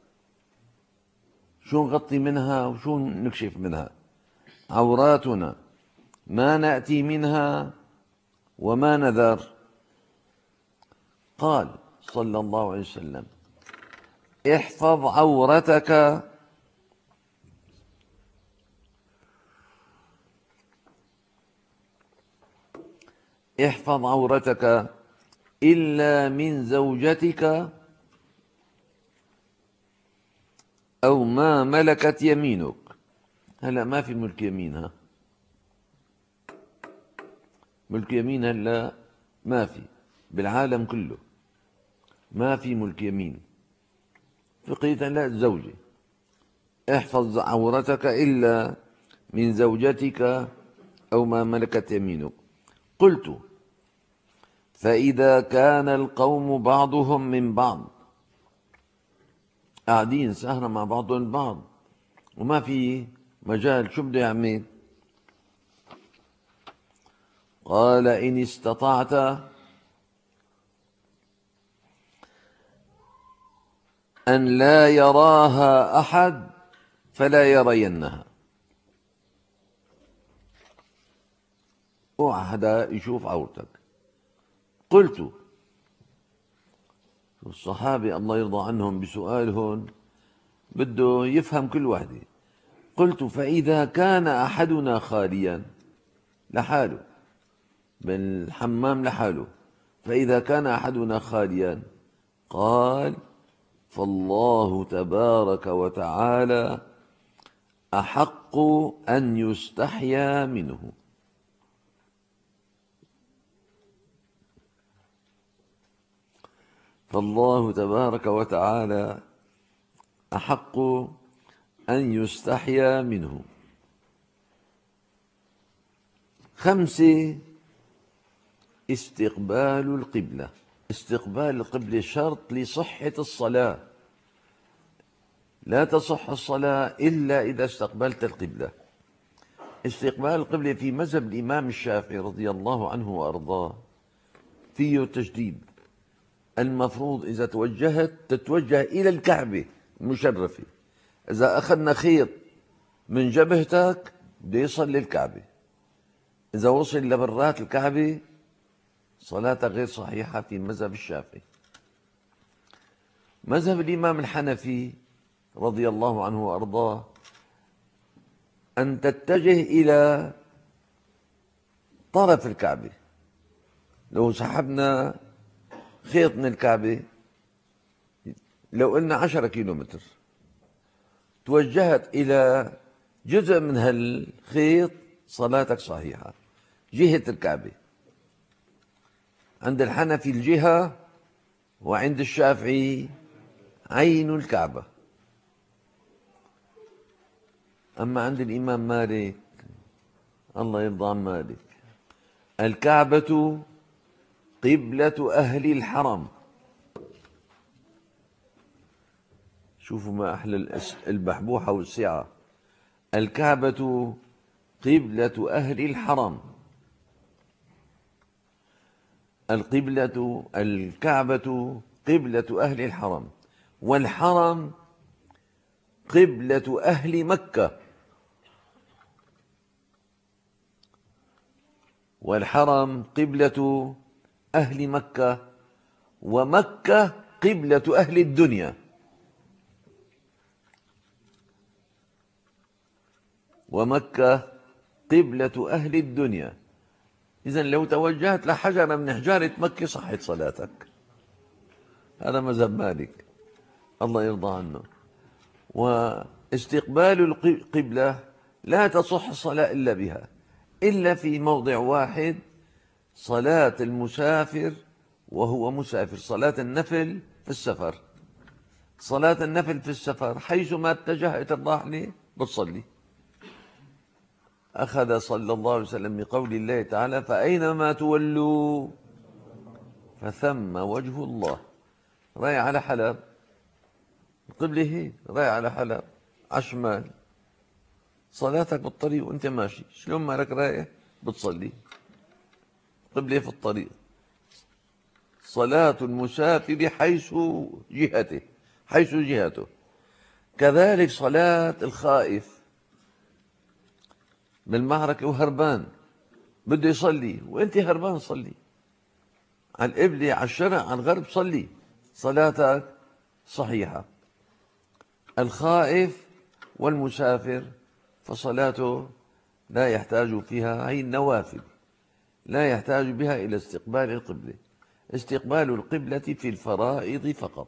شو نغطي منها وشو نكشف منها؟ عوراتنا ما نأتي منها وما نذر. قال صلى الله عليه وسلم: احفظ عورتك احفظ عورتك إلا من زوجتك أو ما ملكت يمينك. هلا ما في ملك يمينها، ملك يمين هلا ما في بالعالم كله، ما في ملك يمين. فقيت لا الزوجة، احفظ عورتك إلا من زوجتك أو ما ملكت يمينك. قلت: فإذا كان القوم بعضهم من بعض، قاعدين سهرة مع بعضهم البعض وما في مجال، شو بده يعمل؟ قال: إن استطعت أن لا يراها أحد فلا يرينها. اوعى حدا يشوف عورتك. قلت، الصحابة الله يرضى عنهم بسؤالهم بده يفهم كل وحده. قلت: فإذا كان أحدنا خاليا لحاله بالحمام لحاله، فإذا كان أحدنا خاليا، قال: فالله تبارك وتعالى أحق أن يستحيا منه. فالله تبارك وتعالى أحق أن يستحيا منه. خمسة: استقبال القبلة. استقبال القبلة شرط لصحة الصلاة، لا تصح الصلاة إلا إذا استقبلت القبلة. استقبال القبلة في مذهب الإمام الشافعي رضي الله عنه وأرضاه فيه تجديد. المفروض إذا توجهت تتوجه إلى الكعبة المشرفة. إذا أخذنا خيط من جبهتك بده يصل للكعبة، إذا وصل لبرات الكعبة صلاتك غير صحيحة في مذهب الشافعي. مذهب الإمام الحنفي رضي الله عنه وأرضاه أن تتجه إلى طرف الكعبة. لو سحبنا خيط من الكعبة، لو قلنا عشرة كيلو متر، توجهت إلى جزء من هالخيط صلاتك صحيحة. جهة الكعبة عند الحنفي الجهة، وعند الشافعي عين الكعبة. أما عند الإمام مالك الله يرضى عن مالك، الكعبة قبلة أهل الحرم. شوفوا ما أحلى البحبوحة والسعة. الكعبة قبلة أهل الحرم. القبلة الكعبة قبلة أهل الحرم، والحرم قبلة أهل مكة. والحرم قبلة أهل مكة، ومكة قبلة أهل الدنيا. ومكة قبلة أهل الدنيا. إذن لو توجهت لحجر من حجارة مكة صحت صلاتك. هذا مذهب مالك الله يرضى عنه. واستقبال القبلة لا تصح الصلاة إلا بها، إلا في موضع واحد: صلاة المسافر وهو مسافر، صلاة النفل في السفر. صلاة النفل في السفر حيثما اتجهت الراحلة بتصلي. أخذ صلى الله عليه وسلم بقول الله تعالى فأينما تولوا فثم وجه الله. رايح على حلب، القبلة هي رايح على حلب على الشمال، صلاتك بالطريق وانت ماشي، شلون مالك رايح بتصلي، قبلة في الطريق. صلاة المسافر حيث جهته، حيث جهته. كذلك صلاة الخائف بالمعركة وهربان بده يصلي وانت هربان صلي، على القبلة على الشرق على الغرب صلي، صلاتك صحيحة. الخائف والمسافر فصلاته لا يحتاج فيها، هي النوافل لا يحتاج بها إلى استقبال القبلة، استقبال القبلة في الفرائض فقط.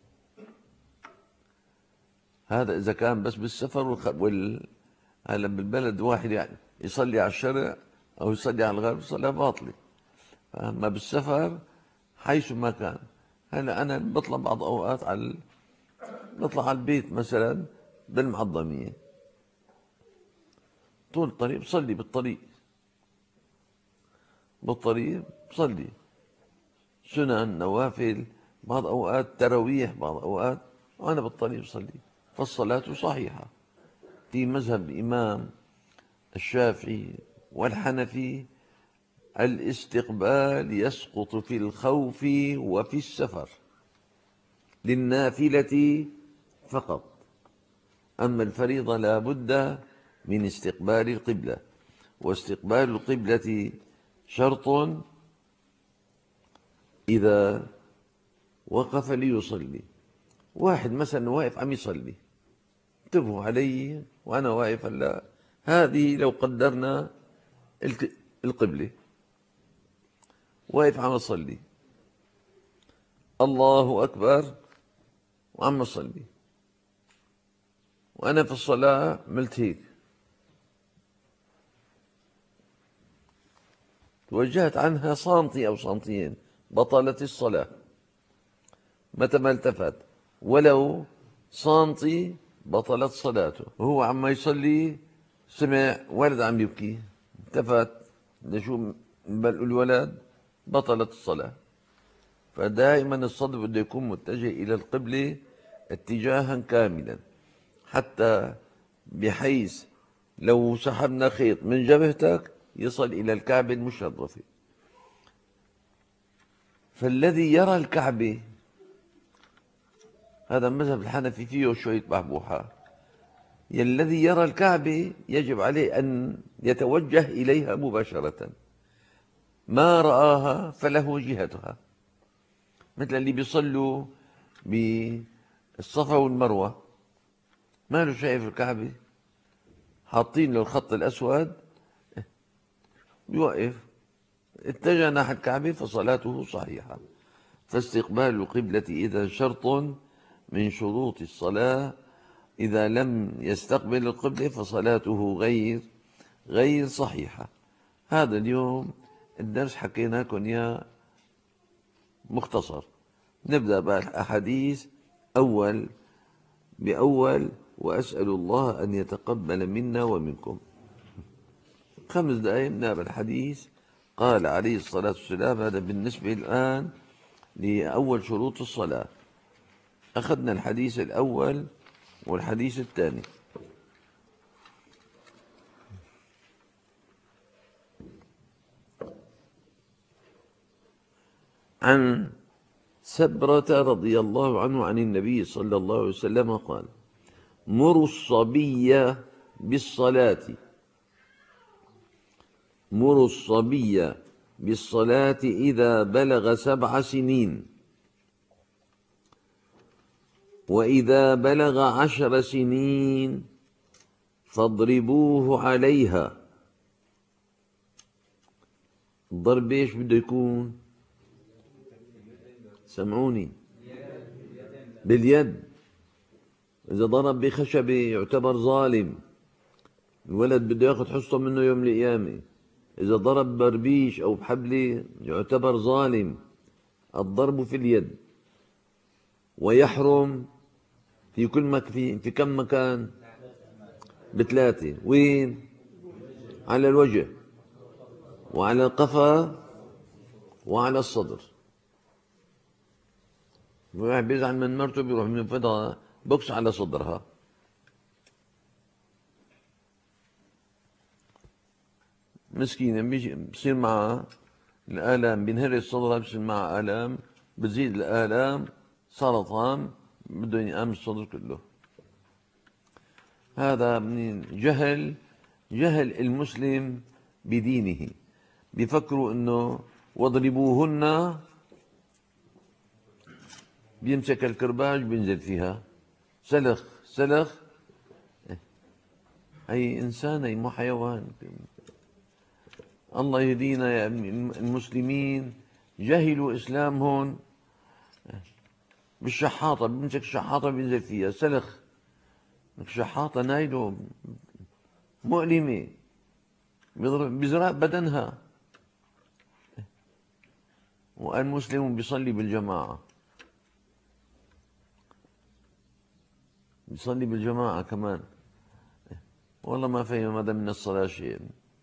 هذا إذا كان بس بالسفر وال هلا بالبلد واحد يعني يصلي على الشرق أو يصلي على الغرب صلاة باطلة. أما بالسفر حيث ما كان. هلا أنا بطلع بعض أوقات على بطلع على البيت مثلا بالمعظمية، طول الطريق بصلي بالطريق، بالطريق بصلي سنن نوافل، بعض أوقات تراويح، بعض أوقات وأنا بالطريق بصلي، فالصلاة صحيحة. في مذهب الإمام الشافعي والحنفي الاستقبال يسقط في الخوف وفي السفر للنافلة فقط، أما الفريضة لا بد من استقبال القبلة، واستقبال القبلة شرط إذا وقف ليصلي. واحد مثلا واقف عم يصلي، انتبهوا علي وأنا واقف هلا، هذه لو قدرنا القبلة، واقف عم يصلي الله أكبر وعم يصلي، وأنا في الصلاة عملت هيك، توجهت عنها سنتي أو سنتين بطلت الصلاة متى ما التفت، ولو سنتي بطلت صلاته. وهو عم يصلي سمع ولد عم يبكي، التفت لشو الولد، بطلت الصلاة. فدائما الصدر بده يكون متجه إلى القبلة اتجاها كاملا، حتى بحيث لو سحبنا خيط من جبهتك يصل إلى الكعبة المشرفة. فالذي يرى الكعبة، هذا المذهب الحنفي فيه شوية بحبوحات، الذي يرى الكعبة يجب عليه أن يتوجه إليها مباشرة، ما رآها فله جهتها. مثل اللي بيصلوا بالصفا والمروة ما له شايف الكعبة، حاطين له الخط الأسود بيوقف اتجه ناحية الكعبة فصلاته صحيحة. فاستقبال القبلة إذا شرط من شروط الصلاة، إذا لم يستقبل القبلة فصلاته غير غير صحيحة. هذا اليوم الدرس حكينا لكم إياه مختصر. نبدأ بالأحاديث أول بأول، وأسأل الله أن يتقبل منا ومنكم. خمس دقائق نبدأ بالحديث. قال عليه الصلاة والسلام، هذا بالنسبة الآن لأول شروط الصلاة. أخذنا الحديث الأول والحديث الثاني. عن سبرة رضي الله عنه عن النبي صلى الله عليه وسلم قال: مروا الصبي بالصلاة مروا الصبي بالصلاة إذا بلغ سبع سنين، وإذا بلغ عشر سنين فاضربوه عليها. الضرب ايش بده يكون؟ سمعوني، باليد. إذا ضرب بخشبة يعتبر ظالم، الولد بده ياخذ حصته منه يوم القيامة. إذا ضرب بربيش أو بحبلة يعتبر ظالم. الضرب في اليد. ويحرم في كل مكان، في, في كم مكان؟ بثلاثة. وين؟ على الوجه وعلى القفا وعلى الصدر. واحد بيزعل من مرته بيروح منفضها بوكس على صدرها. مسكينة بيصير معها الآلام، بينهرس صدرها، بيصير معها آلام، بتزيد الآلام، سرطان، بده ينقام الصدر كله. هذا من جهل جهل المسلم بدينه. بيفكروا انه واضربوهن، بيمسك الكرباج بينزل فيها سلخ سلخ. هي انسان، هي مو حيوان. الله يهدينا يا المسلمين، جهلوا اسلامهم. بالشحاطه بيمسك الشحاطه بينزل فيها سلخ. الشحاطه نايله مؤلمه، بيزرع بدنها. والمسلم بيصلي بالجماعة، بيصلي بالجماعة كمان. والله ما فهم هذا من الصلاة شيء.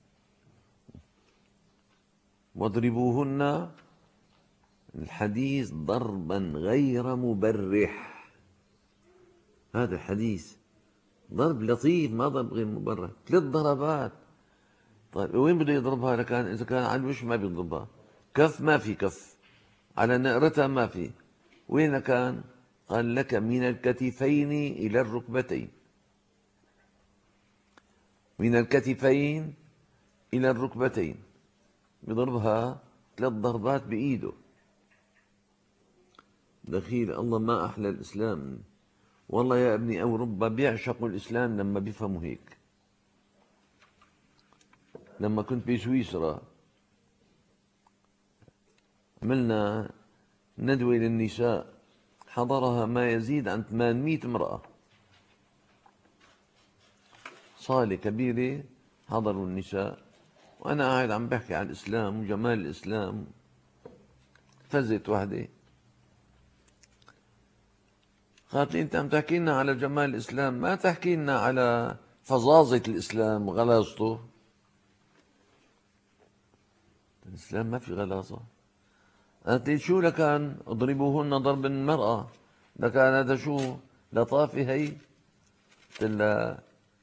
واضربوهن، الحديث ضربا غير مبرح. هذا الحديث ضرب لطيف، ما ضرب غير مبرح، ثلاث ضربات. طيب وين بده يضربها؟ لكان إذا كان على الوش ما بيضربها، كف ما في كف، على نقرتها ما في. وين كان؟ قال لك من الكتفين إلى الركبتين، من الكتفين إلى الركبتين. بضربها ثلاث ضربات بإيده. دخيل الله، ما أحلى الإسلام. والله يا ابني أوروبا بيعشقوا الإسلام لما بيفهموا هيك. لما كنت بسويسرا عملنا ندوة للنساء، حضرها ما يزيد عن ثمانمئة امرأة، صالة كبيرة حضروا النساء، وأنا قاعد عم بحكي عن الإسلام وجمال الإسلام. فزت وحدة قالت لي: أنت عم تحكي لنا على جمال الإسلام، ما تحكي لنا على فظاظة الإسلام وغلاظته. الإسلام ما في غلاظة. قالت لي: شو لكان اضربوهن ضرب المرأة، لكان هذا شو لطافة هي؟ قلت لها: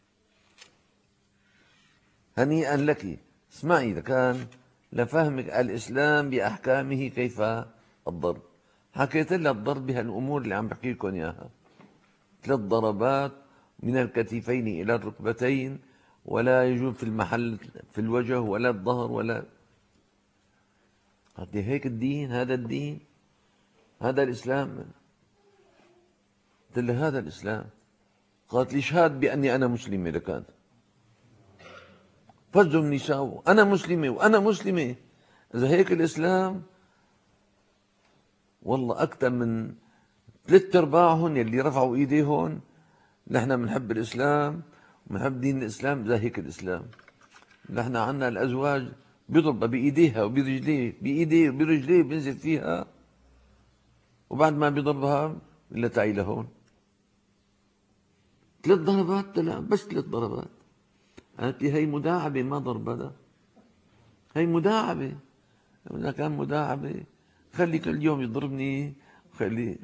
هنيئا لك، اسمعي، لكان لفهمك الإسلام بأحكامه كيف الضرب. حكيت لها الضرب بهالأمور اللي عم بحكي لكم إياها، ثلاث ضربات من الكتفين إلى الركبتين، ولا يجوز في المحل في الوجه ولا الظهر ولا. قالت لي: هيك الدين؟ هذا الدين؟ هذا الإسلام؟ قلت لها: هذا الإسلام. قالت لي: اشهد بأني أنا مسلمة. لكان فزوا النساء: أنا مسلمة وأنا مسلمة. إذا هيك الإسلام، والله أكثر من ثلاث أرباعهم يلي رفعوا إيديهم نحن بنحب الإسلام وبنحب دين الإسلام. إذا هيك الإسلام، نحن عنا الأزواج بيضربها بإيديها وبرجليه، بإيديه وبرجليه بينزل فيها، وبعد ما بيضربها إلا تعي لهون. ثلاث ضربات؟ لا، بس ثلاث ضربات. قالت لي: هي مداعبة ما ضرب، هذا هي مداعبة. إذا كان مداعبة خلي كل يوم يضربني، خلي.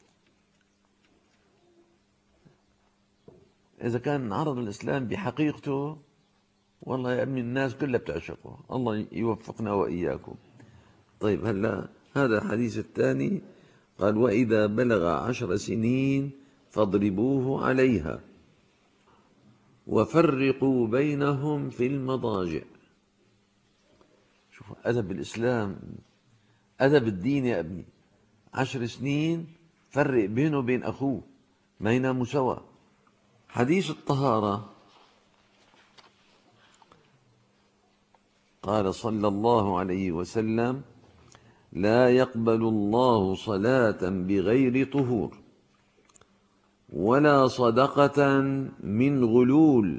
إذا كان عرض الإسلام بحقيقته، والله يا ابني الناس كلها بتعشقه. الله يوفقنا وإياكم. طيب هلا هذا الحديث الثاني قال: وإذا بلغ عشر سنين فاضربوه عليها وفرقوا بينهم في المضاجع. شوفوا أدب الإسلام، أدب الدين يا ابني. عشر سنين فرق بينه وبين أخوه، ما يناموا سوا. حديث الطهارة قال صلى الله عليه وسلم: لا يقبل الله صلاة بغير طهور ولا صدقة من غلول.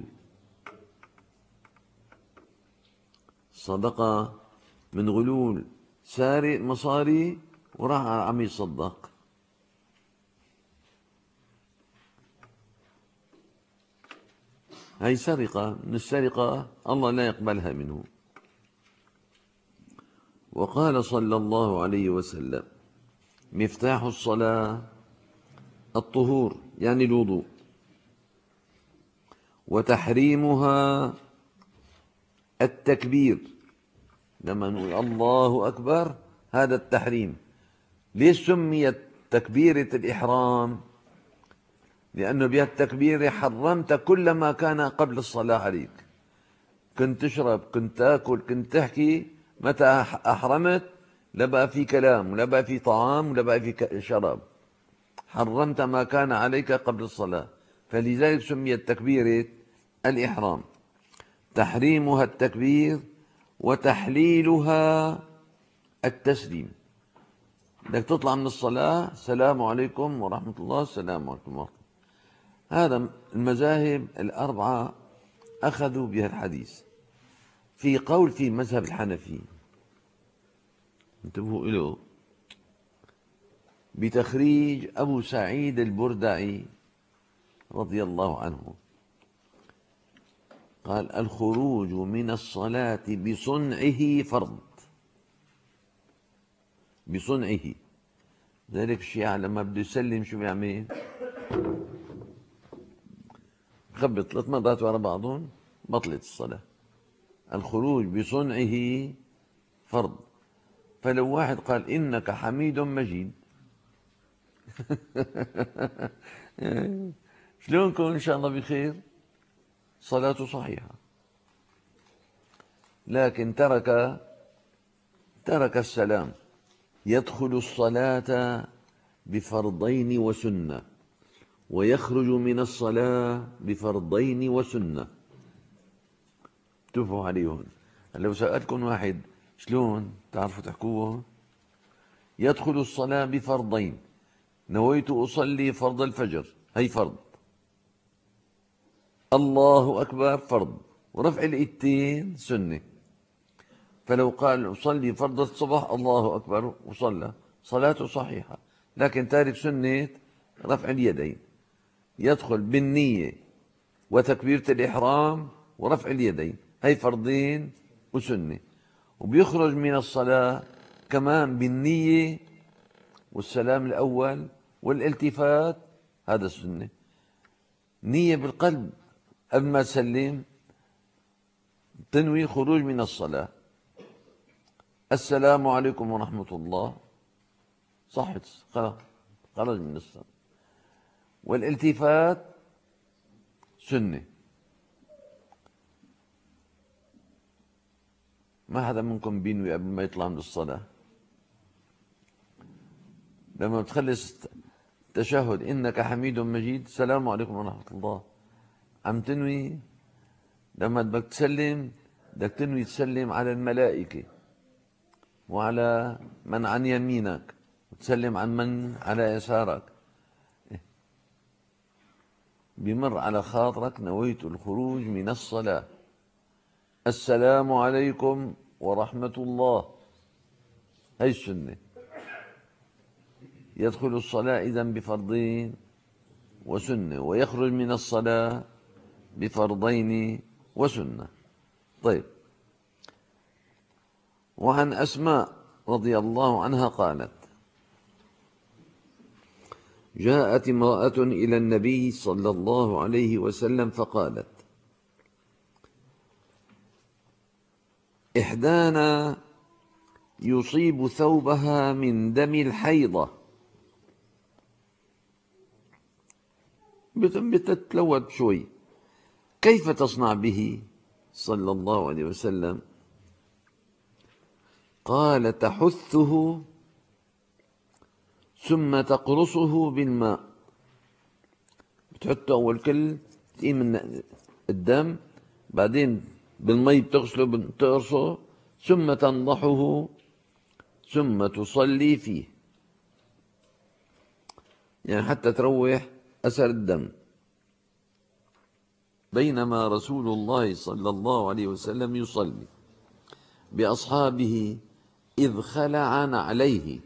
صدقة من غلول، سارق مصاري وراح عم يصدق. هي سرقة، من السرقة الله لا يقبلها منه. وقال صلى الله عليه وسلم: مفتاح الصلاة الطهور، يعني الوضوء، وتحريمها التكبير. لما نقول الله أكبر هذا التحريم. ليش سميت تكبيرة الإحرام؟ لأنه بها التكبير حرمت كل ما كان قبل الصلاة عليك. كنت تشرب، كنت تاكل، كنت تحكي، متى أحرمت لا بقى في كلام ولا بقى في طعام ولا بقى في شراب. حرمت ما كان عليك قبل الصلاة، فلذلك سميت تكبيرة الإحرام. تحريمها التكبير وتحليلها التسليم. بدك تطلع من الصلاة السلام عليكم ورحمة الله، السلام عليكم ورحمة الله. هذا المذاهب الأربعة أخذوا بها الحديث. في قول في مذهب الحنفي، انتبهوا له، بتخريج أبو سعيد البردعي رضي الله عنه، قال: الخروج من الصلاة بصنعه فرض. بصنعه. ذلك الشيعة لما بده يسلم شو بيعمل؟ بخبط ثلاث مرات ورا بعضهم، بطلت الصلاة. الخروج بصنعه فرض. فلو واحد قال إنك حميد مجيد شلونكم إن شاء الله بخير؟ صلاته صحيحة. لكن ترك ترك السلام. يدخل الصلاة بفرضين وسنة، ويخرج من الصلاة بفرضين وسنة. انتبهوا عليهم. لو سألكم واحد شلون تعرفوا تحكوه؟ يدخل الصلاة بفرضين: نويت أصلي فرض الفجر، هي فرض. الله أكبر فرض، ورفع الإيدين سنة. فلو قال أصلي فرض الصبح الله أكبر وصلى، صلاته صحيحة. لكن تارك سنة رفع اليدين. يدخل بالنية وتكبيرة الإحرام ورفع اليدين، هي فرضين وسنة. وبيخرج من الصلاة كمان بالنية والسلام الأول والالتفات، هذا السنة. نية بالقلب قبل ما تسلم، تنوي خروج من الصلاة، السلام عليكم ورحمة الله، صحت، خرج من الصلاة. والالتفات سنة. ما حدا منكم بينوي قبل ما يطلع من الصلاة؟ لما بتخلص تشهد إنك حميد مجيد، السلام عليكم ورحمة الله، عم تنوي لما بدك تسلم، بدك تنوي تسلم على الملائكة وعلى من عن يمينك، وتسلم عن من على يسارك. بمر على خاطرك نويت الخروج من الصلاة، السلام عليكم ورحمة الله، هي السنة. يدخل الصلاة إذن بفرضين وسنة، ويخرج من الصلاة بفرضين وسنة. طيب. وعن أسماء رضي الله عنها قالت: جاءت امرأة إلى النبي صلى الله عليه وسلم فقالت: إحدانا يصيب ثوبها من دم الحيضة، بتتلوث شوي، كيف تصنع به صلى الله عليه وسلم؟ قال: تحثه ثم تقرصه بالماء. بتحطه أول كل تقيم من الدم، بعدين بالمي بتغسله بتقرصه، ثم تنضحه، ثم تصلي فيه، يعني حتى تروح أثر الدم. بينما رسول الله صلى الله عليه وسلم يصلي بأصحابه إذ خلع نعليه،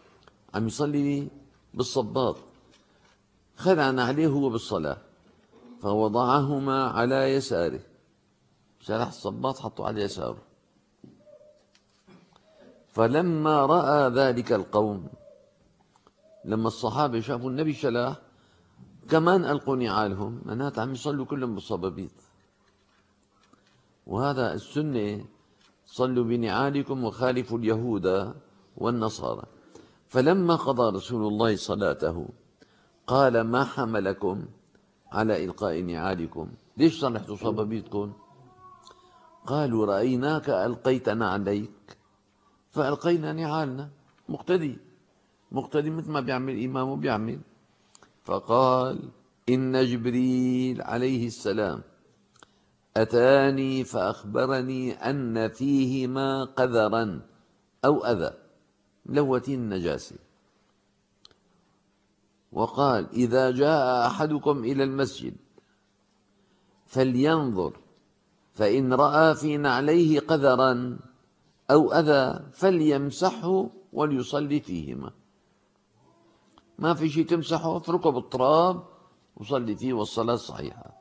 عم يصلي بالصباط، خلع نعليه هو بالصلاة، فوضعهما على يساره، شرح الصباط حطه على يساره. فلما رأى ذلك القوم، لما الصحابة شافوا النبي شلاه كمان ألقوا نعالهم، معناتها عم يصلوا كلهم بالصبابيط. وهذا السنة، صلوا بنعالكم وخالفوا اليهود والنصارى. فلما قضى رسول الله صلاته قال: ما حملكم على إلقاء نعالكم؟ ليش صلحتوا صبابيطكم؟ قالوا: رأيناك ألقيتنا عليك فألقينا نعالنا. مقتدي مقتدي مثل ما بيعمل إمامه بيعمل. فقال: إن جبريل عليه السلام أتاني فأخبرني أن فيهما قذرا أو أذى ملوثين النجاسة، وقال: إذا جاء أحدكم إلى المسجد فلينظر، فإن رأى في نعليه قذرا أو أذى فليمسحه وليصلي فيهما. ما في شيء تمسحه، اتركه بالتراب وصلي فيه والصلاة صحيحة.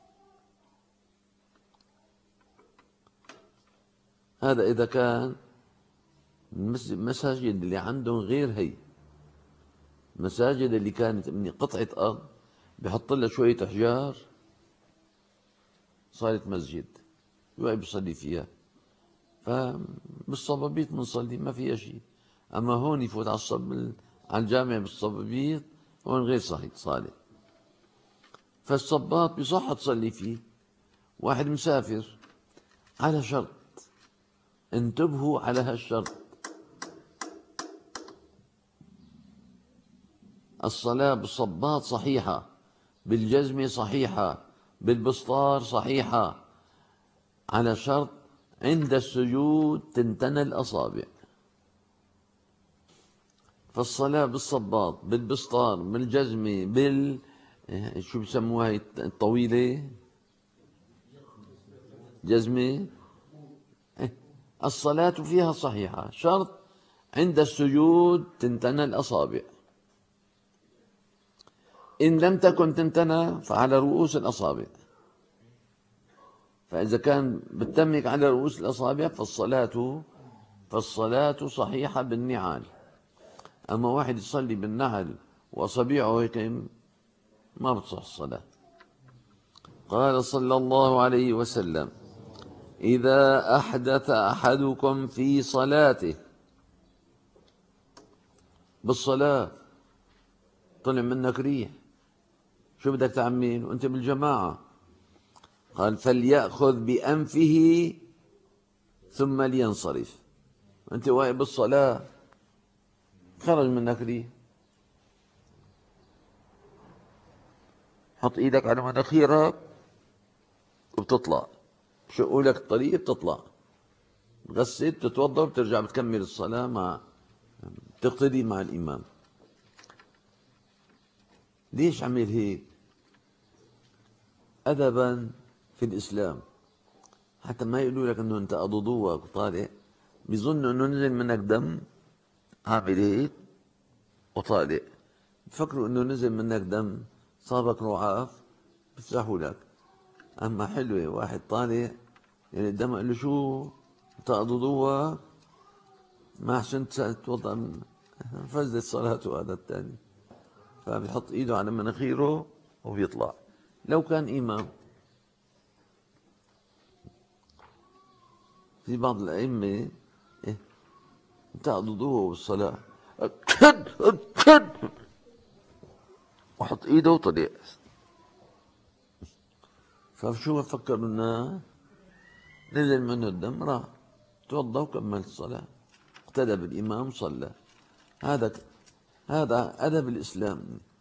هذا إذا كان المساجد اللي عندهم غير هي، المساجد اللي كانت من قطعة أرض بحط لها شوية أحجار صارت مسجد يقعد بيصلي فيها، فبالصبابيط بنصلي ما فيها شيء. أما هون يفوت على الصب على الجامع بالصبابيط، هون غير صحيح صالح. فالصباط بصح تصلي فيه. واحد مسافر على شرط، انتبهوا على هالشرط: الصلاة بالصباط صحيحة، بالجزمة صحيحة، بالبسطار صحيحة، على شرط عند السجود تنتنى الأصابع. فالصلاة بالصباط، بالبسطار، بالجزمة، بال شو بسموها الطويلة، جزمة، الصلاة فيها صحيحة، شرط عند السجود تنتنى الأصابع. إن لم تكن تنتنى فعلى رؤوس الأصابع. فإذا كان بتمك على رؤوس الأصابع فالصلاة فالصلاة صحيحة بالنعال. أما واحد يصلي بالنعل وأصابعه هيك ما بتصح الصلاة. قال صلى الله عليه وسلم: إذا أحدث أحدكم في صلاته، بالصلاة طلع منك ريح، شو بدك تعمل وأنت بالجماعة؟ قال: فليأخذ بأنفه ثم لينصرف. أنت واقف بالصلاة خرج منك ريح، حط إيدك على مناخيرك وبتطلع، شقوا لك الطريق بتطلع، بتغسل بتتوضا وبترجع بتكمل الصلاة، مع بتقتدي مع الإمام. ليش عمل هيك؟ أدبا في الإسلام، حتى ما يقولوا لك انه انت أضضوك وطالع، بيظنوا انه نزل منك دم عامل هيك وطالع، بفكروا انه نزل منك دم صابك رعاف بيفتحوا لك. اما حلوه واحد طالع يعني الدم قال له: شو انت أضضوك؟ ما احسنت تتوضا، فزت صلاته هذا الثاني. فبيحط ايده على مناخيره وبيطلع لو كان إمام. في بعض الأئمة إيه تعضدوه بالصلاة أكد أكد وحط إيده وطلع. فشو فكروا الناس؟ نزل منه الدم راح توضأ وكمل الصلاة، اقتدى بالإمام صلى. هذا هذا أدب الإسلام.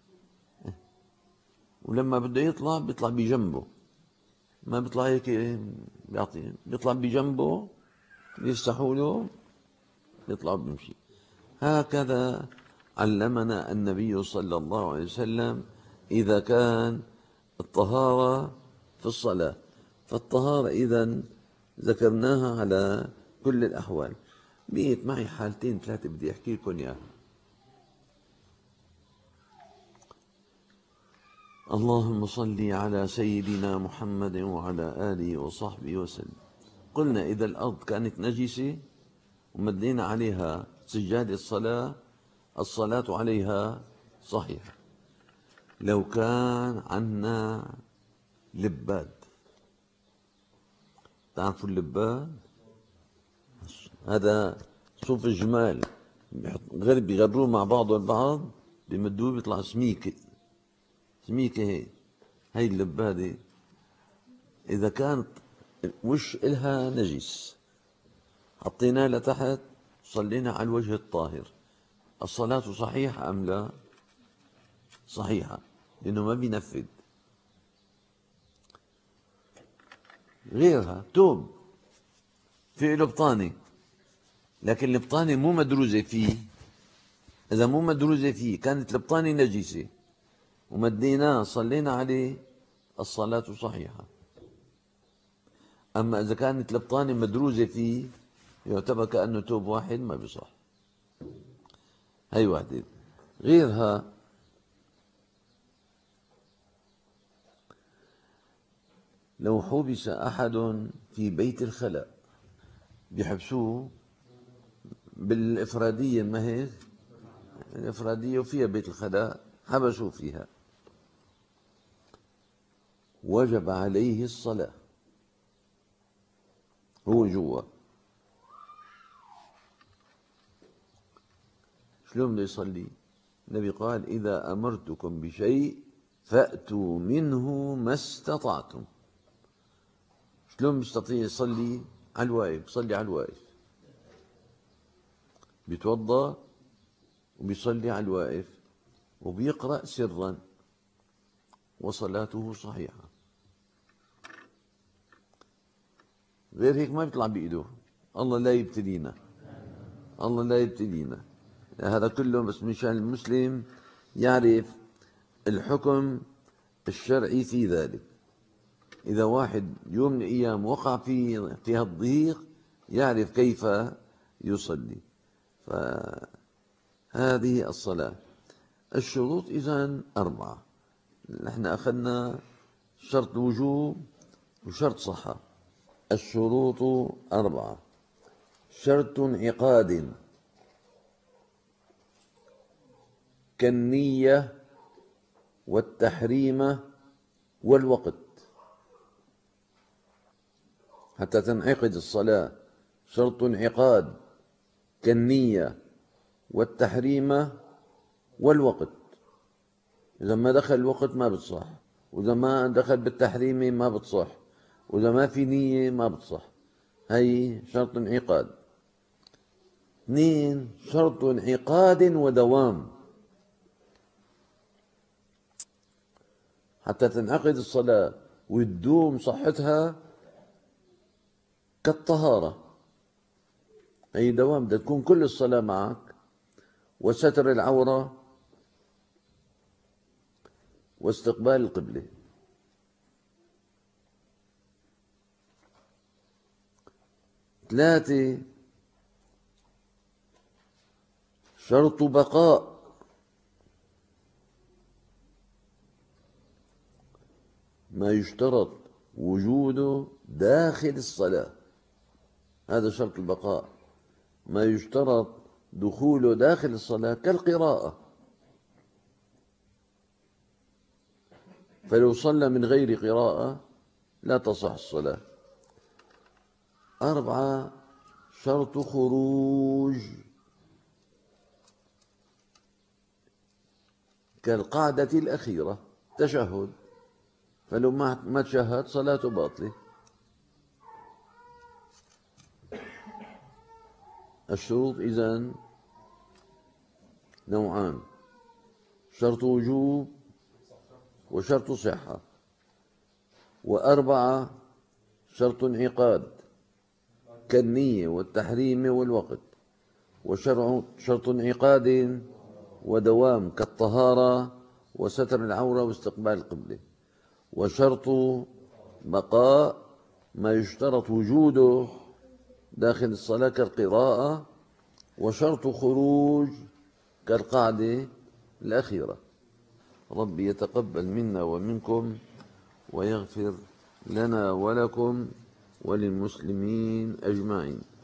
ولما بده يطلع بيطلع بجنبه، ما بيطلع هيك بيعطي، بيطلع بجنبه يفتحوا له يطلع بيمشي. هكذا علمنا النبي صلى الله عليه وسلم إذا كان الطهارة في الصلاة. فالطهارة إذن ذكرناها على كل الأحوال. بقيت معي حالتين ثلاثة بدي أحكي لكم إياها. اللهم صل على سيدنا محمد وعلى آله وصحبه وسلم. قلنا إذا الأرض كانت نجسة ومدينا عليها سجاد الصلاة، الصلاة عليها صحيحة. لو كان عنا لباد، تعرفوا اللباد؟ هذا صوف الجمال، غير بيغروه مع بعضه البعض، بمدوه بيطلع سميكة سميكة هي هي اللبادة. إذا كانت وش إلها نجس حطيناه لتحت، صلينا على الوجه الطاهر، الصلاة صحيحة أم لا؟ صحيحة، لأنه ما بينفذ. غيرها توب في له بطانة، لكن البطانة مو مدروزة فيه. إذا مو مدروزة فيه كانت البطانة نجسة ومديناه صلينا عليه، الصلاة صحيحة. أما إذا كانت البطانة مدروزة فيه يعتبر كأنه توب واحد، ما بيصح. هي واحدة. غيرها لو حبس أحد في بيت الخلاء، بيحبسوه بالإفرادية، ما هيك؟ الإفرادية وفيها بيت الخلاء، حبسوا فيها، وجب عليه الصلاة، هو جوا. شلون بده يصلي؟ النبي قال إذا أمرتكم بشيء فأتوا منه ما استطعتم. شلون بيستطيع يصلي؟ على الواقف، بيصلي على الواقف، بيتوضأ وبيصلي على الواقف وبيقرأ سرا وصلاته صحيحة. غير هيك ما بيطلع بإيده. الله لا يبتلينا، الله لا يبتلينا. هذا كله بس مشان المسلم يعرف الحكم الشرعي في ذلك. إذا واحد يوم من الأيام وقع في في هالضيق يعرف كيف يصلي. فهذه الصلاة. الشروط إذن أربعة. نحن أخذنا شرط وجوب وشرط صحة. الشروط أربعة. شرط انعقاد كالنية والتحريم والوقت. حتى تنعقد الصلاة شرط انعقاد كالنية والتحريم والوقت. إذا ما دخل الوقت ما بتصح، وإذا ما دخل بالتحريم ما بتصح، وإذا ما في نية ما بتصح. هي شرط انعقاد. اثنين، شرط انعقاد ودوام. حتى تنعقد الصلاة وتدوم صحتها كالطهارة، هي دوام، بدها تكون كل الصلاة معك، وستر العورة واستقبال القبلة. ثلاثة، شرط بقاء. ما يشترط وجوده داخل الصلاة، هذا شرط البقاء. ما يشترط دخوله داخل الصلاة كالقراءة، فلو صلى من غير قراءة لا تصح الصلاة. أربعة، شرط خروج كالقعدة الأخيرة، تشهد، فلو ما ما تشهد صلاته باطلة. الشروط إذن نوعان: شرط وجوب وشرط صحة. وأربعة، شرط انعقاد كالنية والتحريم والوقت. وشرط انعقاد ودوام كالطهارة وستر العورة واستقبال القبلة. وشرط بقاء ما يشترط وجوده داخل الصلاة كالقراءة. وشرط خروج كالقعدة الأخيرة. ربي يتقبل منا ومنكم ويغفر لنا ولكم وللمسلمين أجمعين.